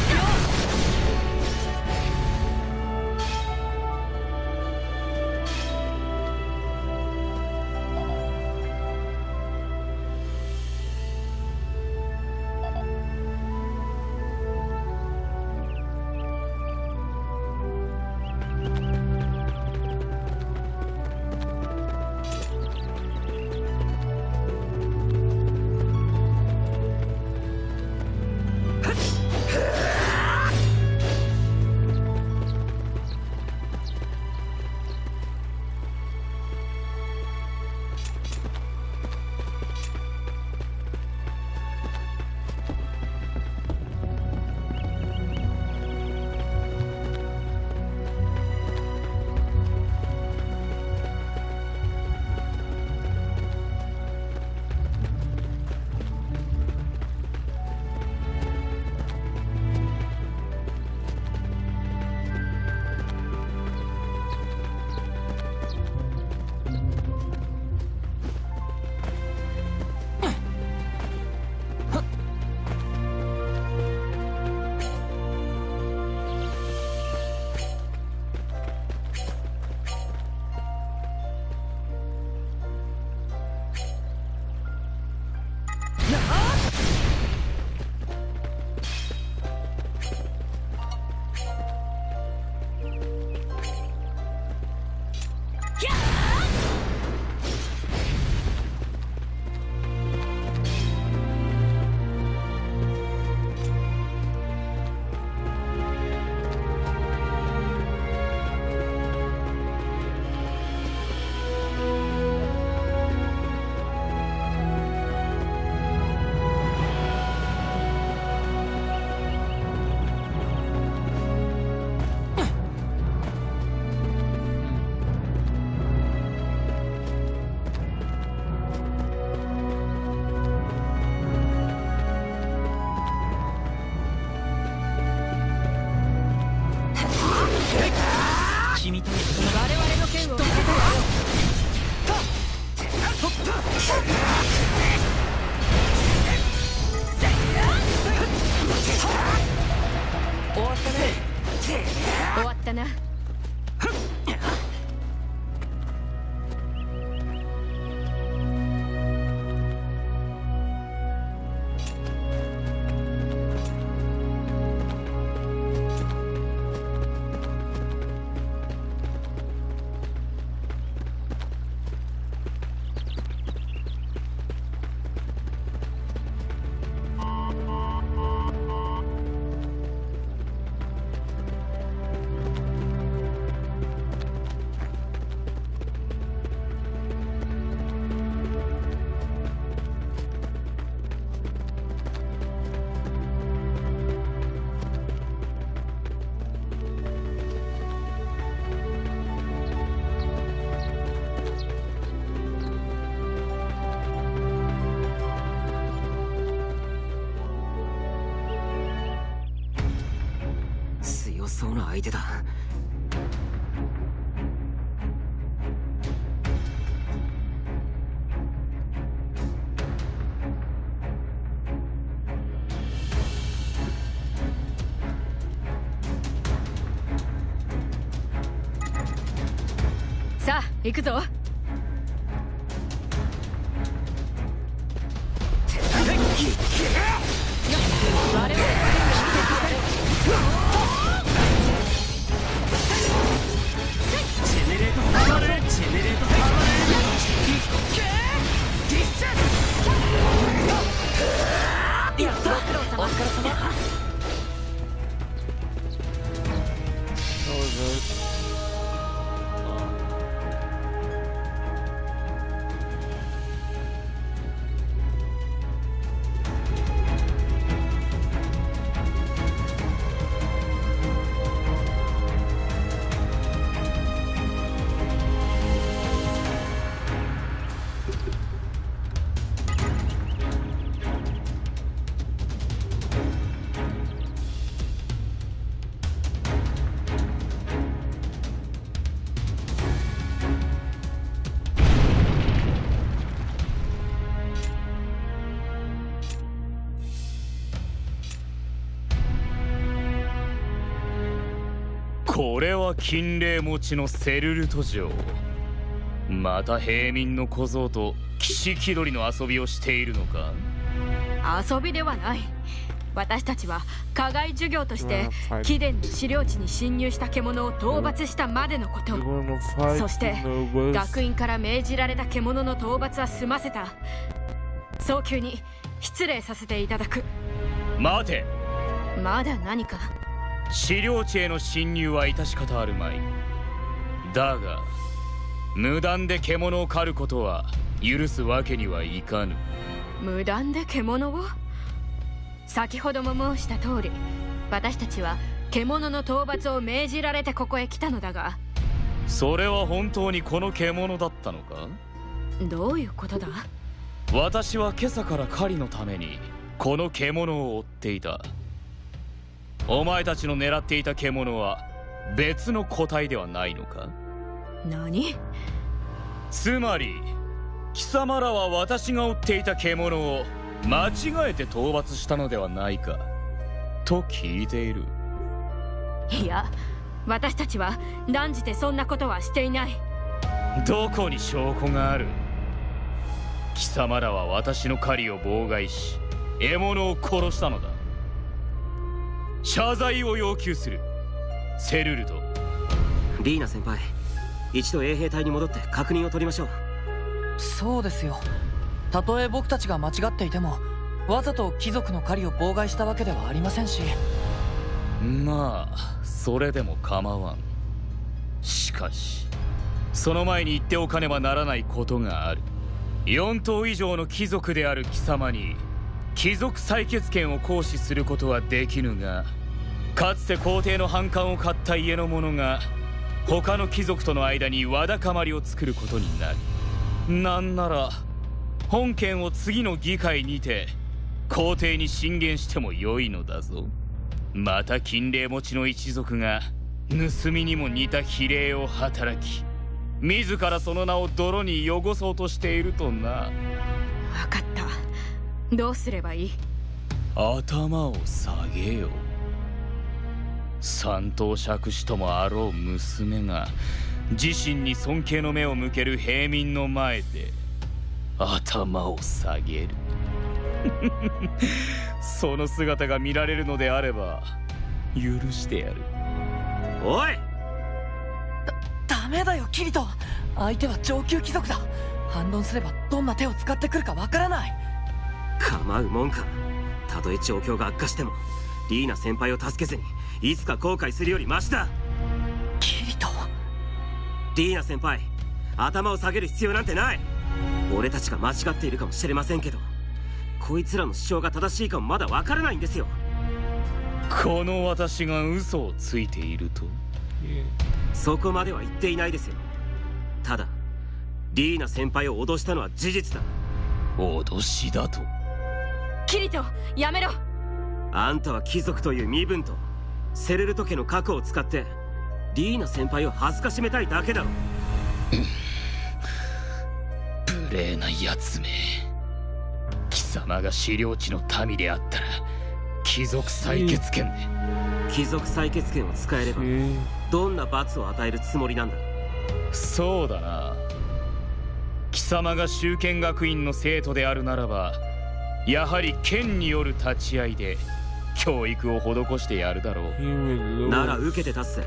Speaker 5: 君と一緒に我々の剣を見せてやろう。終わったね。終わったな。
Speaker 2: 強そうな相手だ。
Speaker 8: さあ行くぞ。
Speaker 2: 一気
Speaker 3: これは金霊持ちのセルルト城。また平民の小僧と騎士気取りの遊びをしているのか？
Speaker 8: 遊びではない。私たちは課外授業として貴殿の資料地に侵入した獣を討伐したまでのこと。そして学院から命じられた獣の討伐は済ませた。早急に失礼させていただく。
Speaker 3: 待て。
Speaker 8: まだ何か？
Speaker 3: 資料地への侵入は致し方あるまい。だが無断で獣を狩ることは許すわけにはいかぬ。
Speaker 8: 無断で獣を？先ほども申した通り、私たちは獣の討伐を命じられてここへ来たのだが。
Speaker 3: それは本当にこの獣だったのか？
Speaker 8: どういうことだ？
Speaker 3: 私は今朝から狩りのためにこの獣を追っていた。お前たちの狙っていた獣は別の個体ではないのか？
Speaker 8: 何？
Speaker 3: つまり貴様らは私が追っていた獣を間違えて討伐したのではないかと聞いている。
Speaker 8: いや、私たちは断じてそんなことはしていない。
Speaker 3: どこに証拠がある？貴様らは私の狩りを妨害し獲物を殺したのだ。謝罪を要求する。セルルト。
Speaker 2: リーナ先輩、一度衛兵隊に戻って確認を取りましょう。
Speaker 5: そうですよ。たとえ僕たちが間違っていてもわざと貴族の狩りを妨害したわけではありませんし。
Speaker 3: まあそれでも構わん。しかしその前に言っておかねばならないことがある。よん頭以上の貴族である貴様に貴族採決権を行使することはできぬが、かつて皇帝の反感を買った家の者が他の貴族との間にわだかまりを作ることになる。なんなら本件を次の議会にて皇帝に進言してもよいのだぞ。また金霊持ちの一族が盗みにも似た非礼を働き、自らその名を泥に汚そうとしているとな。
Speaker 8: 分かった。どうすればいい？
Speaker 3: 頭を下げよ。三頭尺子ともあろう娘が自身に尊敬の目を向ける平民の前で頭を下げる。その姿が見られるのであれば許してやる。
Speaker 2: おい！
Speaker 5: だ、ダメだよキリト。相手は上級貴族だ。反論すればどんな手を使ってくるかわからない。
Speaker 2: 構うもんか。たとえ状況が悪化してもリーナ先輩を助けずにいつか後悔するよりマシだ。
Speaker 5: キリト。
Speaker 2: リーナ先輩、頭を下げる必要なんてない。俺たちが間違っているかもしれませんけど、こいつらの主張が正しいかもまだわからないんですよ。
Speaker 3: この私が嘘をついていると？
Speaker 2: そこまでは言っていないですよ。ただリーナ先輩を脅したのは事実だ。
Speaker 3: 脅しだと？
Speaker 8: キリト、やめろ。
Speaker 2: あんたは貴族という身分とセルルト家の核を使ってリーナ先輩を恥ずかしめたいだけだろ。
Speaker 3: 無礼なやつめ。貴様が資料地の民であったら貴族採決権で。
Speaker 2: 貴族採決権を使えればどんな罰を与えるつもりなんだ？
Speaker 3: そうだな。貴様が修剣学院の生徒であるならば、やはり剣による立ち合いで教育を施してやるだろう。
Speaker 2: なら受けて立つぜ。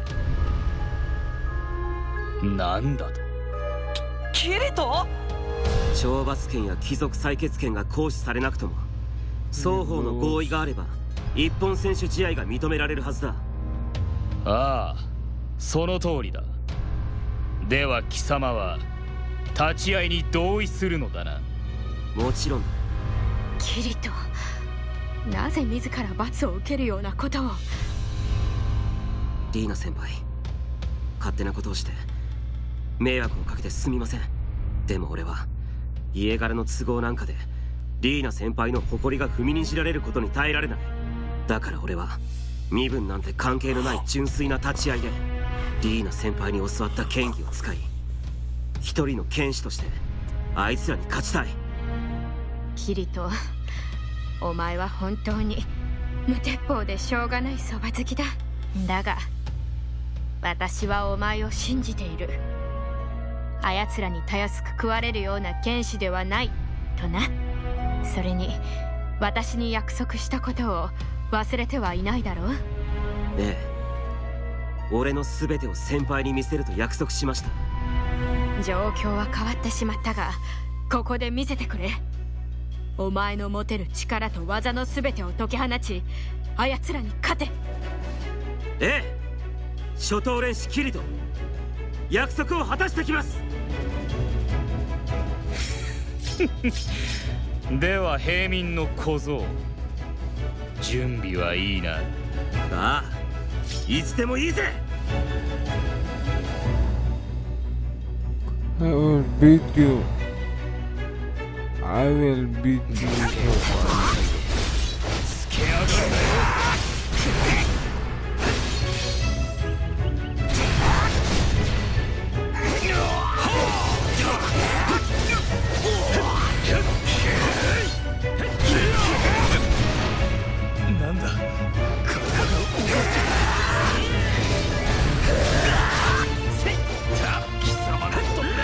Speaker 3: なんだと？
Speaker 5: キリト？
Speaker 2: 懲罰権や貴族採決権が行使されなくとも双方の合意があれば一本選手試合が認められるはずだ。
Speaker 3: ああ、その通りだ。では貴様は立ち会いに同意するのだな？
Speaker 2: もちろんだ。
Speaker 8: キリト、なぜ自ら罰を受けるようなことを。
Speaker 2: リーナ先輩、勝手なことをして迷惑をかけてすみません。でも俺は家柄の都合なんかでリーナ先輩の誇りが踏みにじられることに耐えられない。だから俺は身分なんて関係のない純粋な立ち合いでリーナ先輩に教わった剣技を使い、一人の剣士としてあいつらに勝ちたい。
Speaker 8: キリト、お前は本当に無鉄砲でしょうがないそば好きだ。だが私はお前を信じている。あやつらにたやすく食われるような剣士ではないとな。それに私に約束したことを忘れてはいないだろう。
Speaker 2: ええ、俺の全てを先輩に見せると約束しました。
Speaker 8: 状況は変わってしまったが、ここで見せてくれ。お前の持てる力と技の全てを解き放ち、あやつらに勝て。
Speaker 2: ええ、初等練士キリト、約束を果たしてきます。
Speaker 3: では平民の小僧、準備はいいな。
Speaker 2: ああ、いつでもいいぜ。
Speaker 1: I will beat you. I will beat you.
Speaker 3: つけ上がるなよ。なんだ、体が動かせ。貴様がとんだ。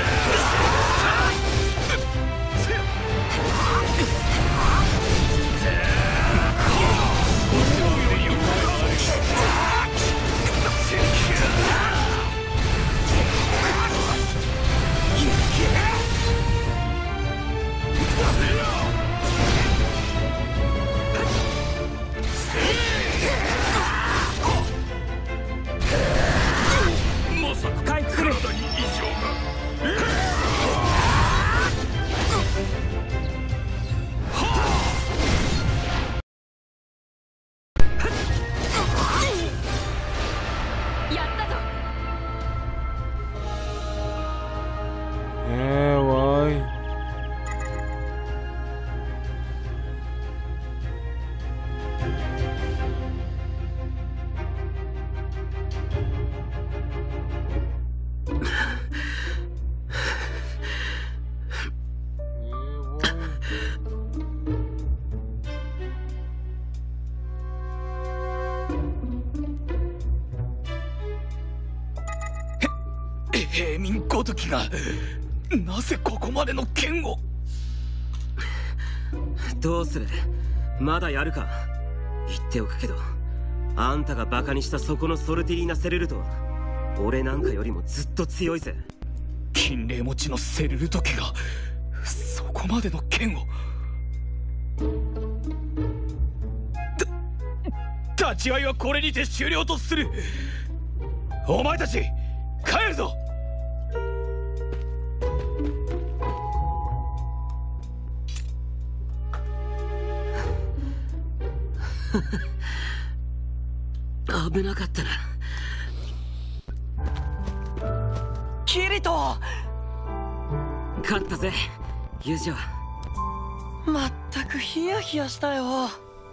Speaker 3: まさか体に異常が。
Speaker 8: やったぞ。
Speaker 1: えー、わい。
Speaker 3: 平民ごときがなぜここまでの剣を。
Speaker 2: どうする、まだやるか。言っておくけど、あんたがバカにしたそこのソルティリーナ・セルルトは俺なんかよりもずっと強いぜ。
Speaker 3: 金霊持ちのセルルト家がそこまでの剣を。た立ち会いはこれにて終了とする。お前たち帰るぞ。
Speaker 2: 危なかったな。
Speaker 5: キリト、
Speaker 2: 勝ったぜユジョ。
Speaker 5: まったくヒヤヒヤしたよ。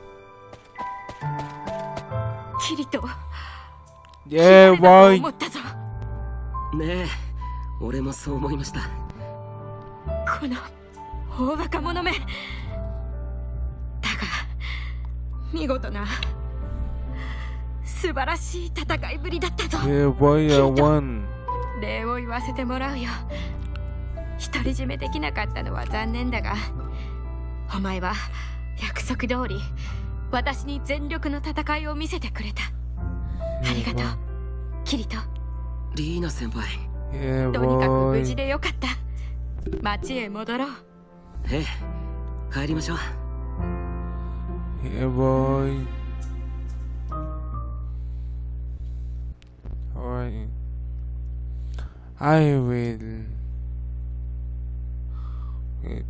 Speaker 8: キリト、
Speaker 1: えー、わい。
Speaker 8: 思ったぞ。
Speaker 2: ねえ、俺もそう思いました。
Speaker 8: この大バカ者め。だが見事な素晴らしい戦いぶりだったぞ。
Speaker 1: えー、わいやわん。
Speaker 8: 礼を言わせてもらうよ。独り占めできなかったのは残念だが、お前は約束通り私に全力の戦いを見せてくれた。ありがとうキリト。
Speaker 2: リーナ先輩、
Speaker 8: とにかく無事でよかった。町へ戻ろう。
Speaker 2: ええ、帰りましょう。
Speaker 1: Yeah, boy. Alright. I will. Wait.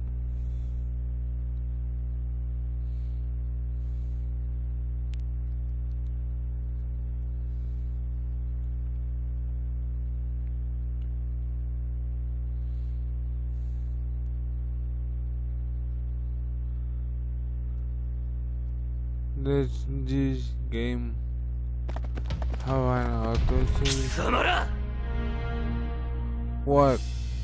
Speaker 1: Does this game have an auto save? What?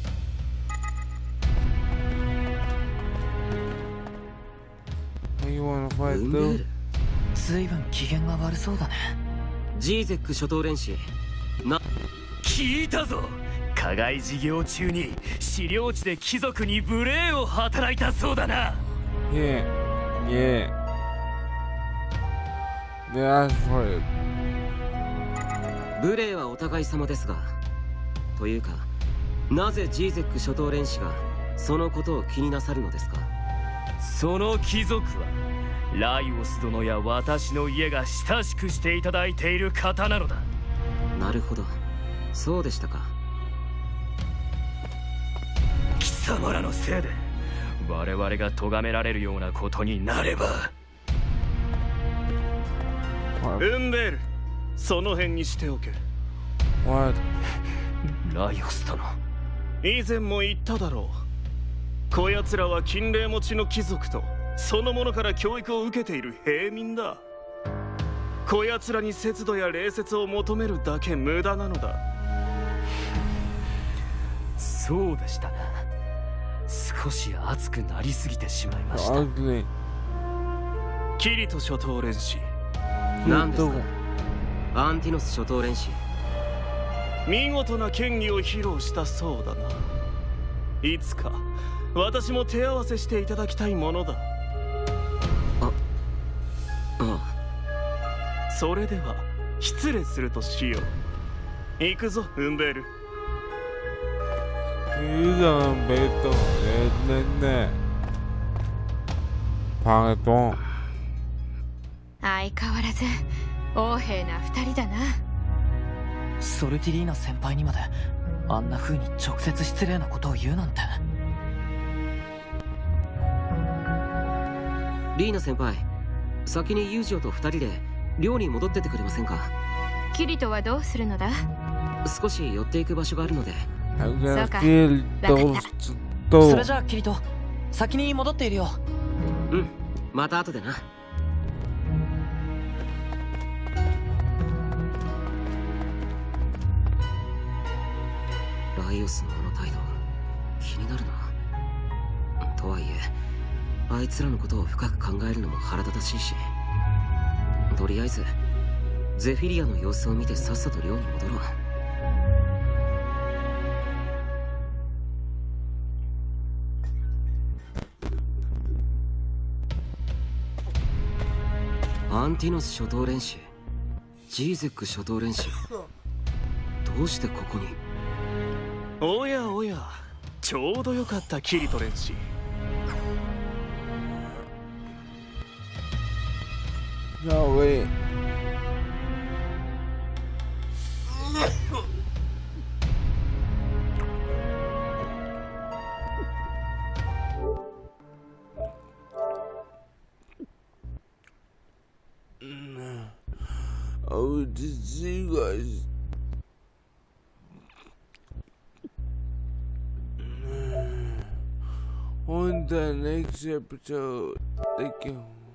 Speaker 1: You wanna fight though?
Speaker 5: ずいぶん機嫌が悪そうだね。
Speaker 2: ジーゼック初等練習、 な、
Speaker 3: 聞いたぞ。課外事業中に資料地で貴族に無礼を働いたそうだな。
Speaker 1: いえいえ、That's for it。
Speaker 2: 無礼はお互い様ですが、というかなぜジーゼック諸島連氏がそのことを気になさるのですか？
Speaker 3: その貴族はライオス殿や私の家が親しくしていただいている方なのだ。
Speaker 2: なるほど、そうでしたか。
Speaker 3: 貴様らのせいで我々が咎められるようなことになれば。
Speaker 13: ウンベール、その辺にしておけ。
Speaker 3: ライオス殿、
Speaker 13: 以前も言っただろう。こやつらは金霊持ちの貴族とそのものから教育を受けている平民だ。こやつらに節度や礼節を求めるだけ無駄なのだ。
Speaker 3: そうでしたな。少し熱くなりすぎてしまいました。
Speaker 13: キリト諸島連氏、
Speaker 2: 何ですか？アンティノス諸島連氏、
Speaker 13: 見事な剣技を披露したそうだな。いつか私も手合わせしていただきたいものだ。
Speaker 2: あ、あ
Speaker 13: あ。それでは失礼するとしよう。行くぞウンベール。
Speaker 1: 이런 배도 냈는데 방해동。
Speaker 8: 相変わらず横柄な二人だな。
Speaker 5: ソルティリーナ先輩にまであんな風に直接失礼なことを言うなんて。
Speaker 2: リーナ先輩、先にユージオと二人で寮に戻ってってくれませんか？
Speaker 8: キリトはどうするのだ？
Speaker 2: 少し寄っていく場所があるので。
Speaker 8: そうか、
Speaker 5: 分かった。それじゃあキリト、先に戻っているよ。
Speaker 2: うん、また後でな。ライオスのあの態度気になるな。とはいえあいつらのことを深く考えるのも腹立たしいし、とりあえずゼフィリアの様子を見てさっさと寮に戻ろう。アンティノス諸島連氏、ジーゼック諸島連氏、どうしてここに？
Speaker 13: おやおや、ちょうどよかったキリト連氏。
Speaker 1: No way。Oh, did you guys? On the next episode, thank you.